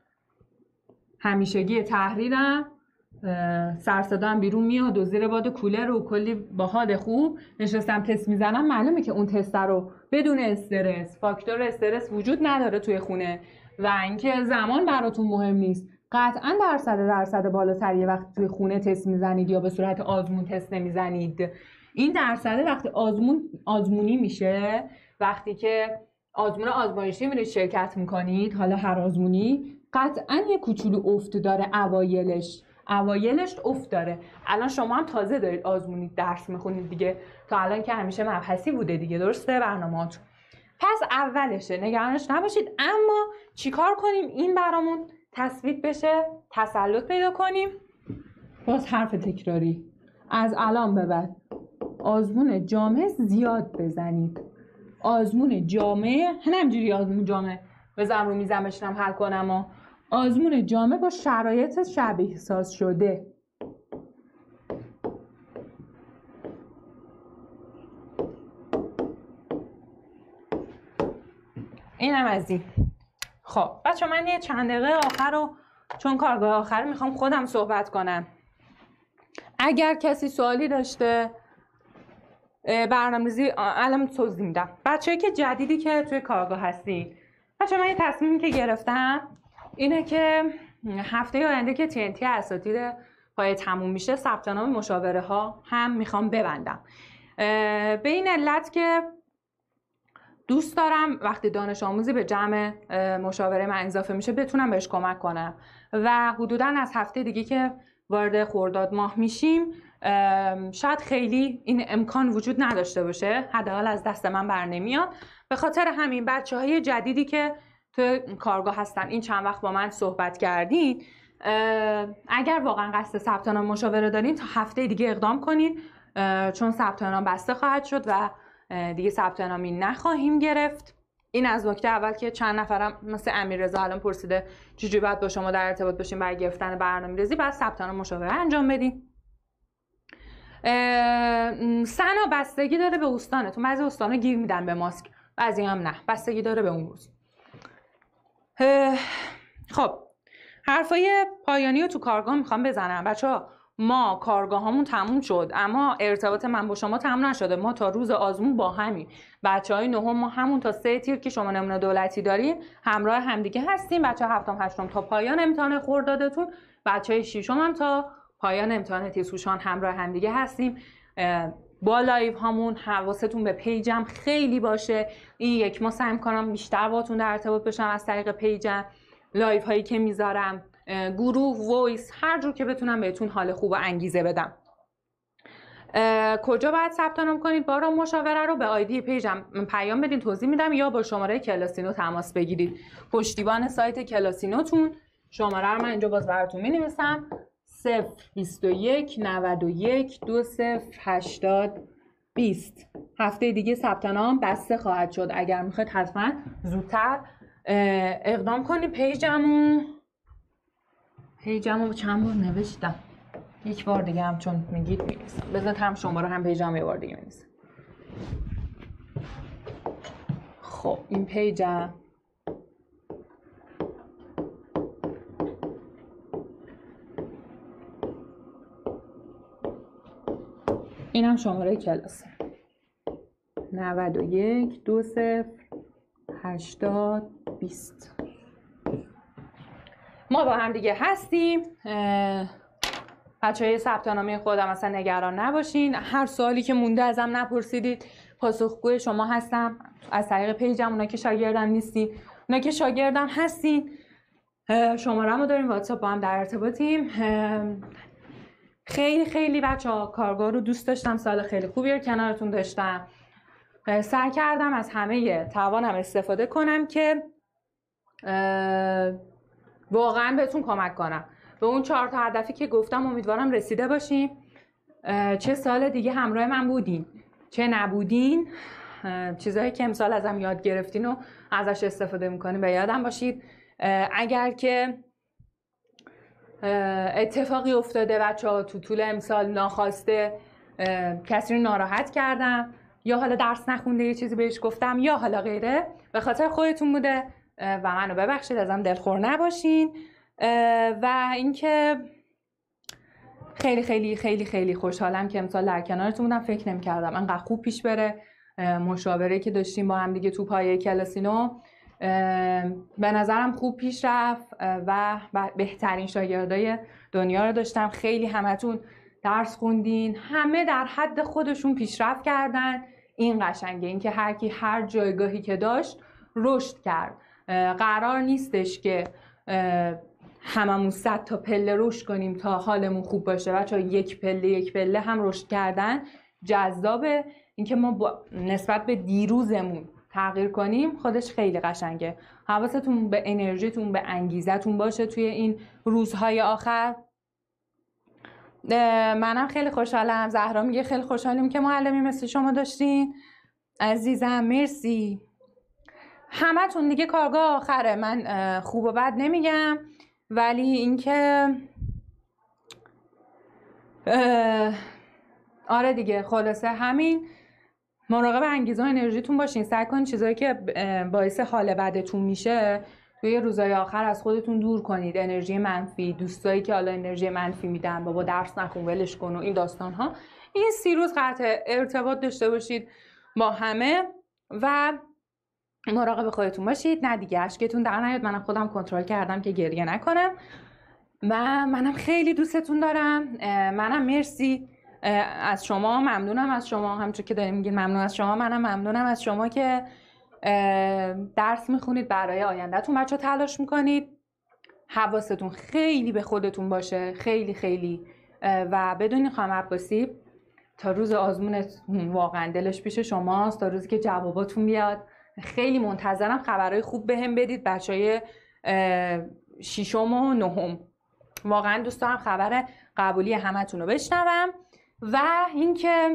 همیشگی تحریرم، سرصدام بیرون میاد و زیر باد کولر و کلی با حال خوب نشستم تست میزنم، معلومه که اون تست رو بدون استرس، فاکتور استرس وجود نداره توی خونه و اینکه زمان براتون مهم نیست. قطعا درصد بالاتری وقتی توی خونه تست میزنید یا به صورت آزمون تست نمیزنید. این درصد وقتی آزمونی میشه، وقتی که آزمون آزمایشی میرید شرکت میکنید، حالا هر آزمونی قطعا یه کوچولو افت داره اوایلش افت داره. الان شما هم تازه دارید آزمونی درس میخونید دیگه، تا الان که همیشه مبحثی بوده دیگه، درسته برنامه‌تون؟ پس اولشه، نگرانش نباشید. اما چیکار کنیم این برامون تثبیت بشه، تسلط پیدا کنیم؟ باز حرف تکراری، از الان به بعد آزمون جامع زیاد بزنید. آزمون جامع همینجوری آزمون جامع بزنم رو میزم بشینم حل کنم و آزمون جامع با شرایط شبیه ساز شده. اینم از این. خب بچه من یه چند دقیقه آخر رو چون کارگاه آخر میخوام خودم صحبت کنم. اگر کسی سوالی داشته برنامه‌ریزی الان توضیح میدم. بچه‌ای که جدیدی که توی کارگاه هستین، بچه من یه تصمیمی که گرفتم اینه که هفته آینده که TNT اساتید پای تموم میشه ثبت نام مشاوره ها هم میخوام ببندم، به این علت که دوست دارم وقتی دانش آموزی به جمع مشاوره من اضافه میشه بتونم بهش کمک کنم و حدوداً از هفته دیگه که وارد خرداد ماه میشیم شاید خیلی این امکان وجود نداشته باشه، حداقل از دست من بر نمیاد. به خاطر همین بچه‌های جدیدی که تو کارگاه هستن این چند وقت با من صحبت کردین، اگر واقعا قصد ثبت نام مشاوره دارین تا هفته دیگه اقدام کنین، چون ثبت نام بسته خواهد شد و دیگه ثبت نامی نخواهیم گرفت. این از نکته اول که چند نفرم مثل امیررضا الان پرسیده چجوری باید با شما در ارتباط باشیم برای گرفتن برنامه‌ریزی، بعد ثبت نام مشاوره انجام بدیم. سنا بستگی داره به استانتون، بعضی استانا گیر میدن به ماسک، بعضی هم نه، بستگی داره به اون روز. خب حرفای پایانی رو تو کارگاه میخوام بزنم. بچه‌ها ما کارگاه همون تموم شد اما ارتباط من با شما تموم نشده. ما تا روز آزمون با همین بچهای نهم ما همون تا 3 تیر که شما نمونه دولتی دارین همراه همدیگه هستیم. بچه‌ها هفتم هشتم تا پایان امتحان خردادتون، بچهای ششم هم تا پایان امتحان تیزهوشان همراه همدیگه هستیم. با لایو هامون حواستون به پیجم خیلی باشه. این یک ماه سعی می‌کنم بیشتر باهاتون در ارتباط باشم از طریق پیجم، لایو هایی که میذارم، گروه، وایس، هر جور که بتونم بهتون حال خوب و انگیزه بدم. کجا باید ثبت نام کنید؟ بارا مشاوره رو به آیدی پیجم پیام بدین توضیح میدم یا با شماره کلاسینو تماس بگیرید. پشتیبان سایت کلاسینوتون شماره رو من اینجا باز براتون می‌نویسم 021 91 20 20. هفته دیگه ثبت نام بسته خواهد شد. اگر میخواید حتما زودتر اقدام کنید. پیجمو چند بار نوشتم، یک بار دیگه هم چون میگید می‌نویسم. بذارید هم شماره هم پیجم یه بار دیگه می‌نویسم. خب این پیجم اینم شماره کلاس 91 20 80 20. ما با هم دیگه هستیم. بچه‌های ثبت نامی خودم اصلا نگران نباشین. هر سوالی که مونده ازم نپرسیدید، پاسخگوی شما هستم از طریق پیجم. اونا که شاگردم نیستین، اونا که شاگردم هستین، شماره‌مو داریم، واتساپ با هم در ارتباطیم. خیلی خیلی بچه‌ها کارگاه رو دوست داشتم، سال خیلی خوبی رو کنارتون داشتم. سعی کردم از همه توانم استفاده کنم که واقعا بهتون کمک کنم. به اون 4 تا هدفی که گفتم امیدوارم رسیده باشیم. چه سال دیگه همراه من بودین چه نبودین، چیزایی که امسال ازم یاد گرفتین و ازش استفاده میکنین به یادم باشید. اگر که اتفاقی افتاده بچه‌ها تو طول امسال ناخواسته کسی رو ناراحت کردم یا حالا درس نخونده یه چیزی بهش گفتم یا حالا غیره، به خاطر خودتون بوده و منو ببخشید، ازم دلخور نباشین. و اینکه خیلی خیلی خیلی خیلی خوشحالم که امسال در کنارتون بودم. فکر نمی‌کردم انقدر خوب پیش بره. مشاوره‌ای که داشتیم با هم دیگه تو پایه کلاسینو به نظرم خوب پیش رفت و بهترین شاگردای دنیا رو داشتم. خیلی همتون درس خوندین، همه در حد خودشون پیشرفت کردن. این قشنگه، این که هر کی هر جایگاهی که داشت رشد کرد. قرار نیستش که هممون 100 تا پله رشد کنیم تا حالمون خوب باشه. بچه‌ها یک پله هم رشد کردن جذابه. اینکه ما نسبت به دیروزمون تغییر کنیم خودش خیلی قشنگه. حواستون به انرژیتون، به انگیزتون باشه توی این روزهای آخر. منم خیلی خوشحالم. زهرا میگه خیلی خوشحالیم که معلمی مثل شما داشتین. عزیزم مرسی. همتون دیگه کارگاه آخره، من خوب و بد نمیگم، ولی اینکه آره دیگه خلاصه همین، مراقب انگیزه و انرژیتون باشین. سعی کنین چیزایی که باعث حال بدتون میشه توی روزهای آخر از خودتون دور کنید انرژی منفی، دوستایی که حالا انرژی منفی میدن، بابا درس نخون ولش کن و این داستان ها. این 30 روز قطع ارتباط داشته باشید با همه و مراقب خودتون باشید. نه دیگه اشکتون در نیاد. منم خودم کنترل کردم که گریه نکنم و منم خیلی دوستتون دارم. منم مرسی از شما، ممنونم از شما، همونطور که داریم میگین ممنون از شما. منم ممنونم از شما که درس میخونید، برای آیندهتون بچه تلاش میکنید. حواستون خیلی به خودتون باشه، خیلی خیلی. و بدونید خانم عباسی تا روز آزمونتون واقعا دلش پیش شماست، تا روزی که جواباتون بیاد. خیلی منتظرم خبرهای خوب بهم بدید بچهای 6م و 9م. واقعا دوست دارم خبر قبولی همتون رو بشنوم. و اینکه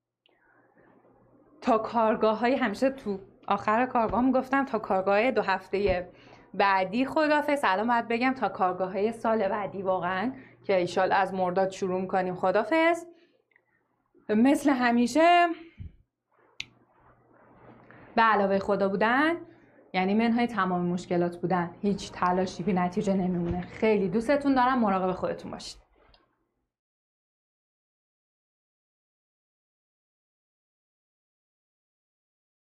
تا کارگاه‌های، همیشه تو آخر کارگاه میگفتم تا کارگاه 2 هفته بعدی خدافظ. الان باید بگم تا کارگاه‌های سال بعدی، واقعا که ایشال از مرداد شروع می‌کنیم. خدافظ. مثل همیشه به علاوه خدا بودن یعنی منهای تمام مشکلات بودن. هیچ تلاشی بی نتیجه نمیمونه. خیلی دوستتون دارم. مراقب خودتون باشید.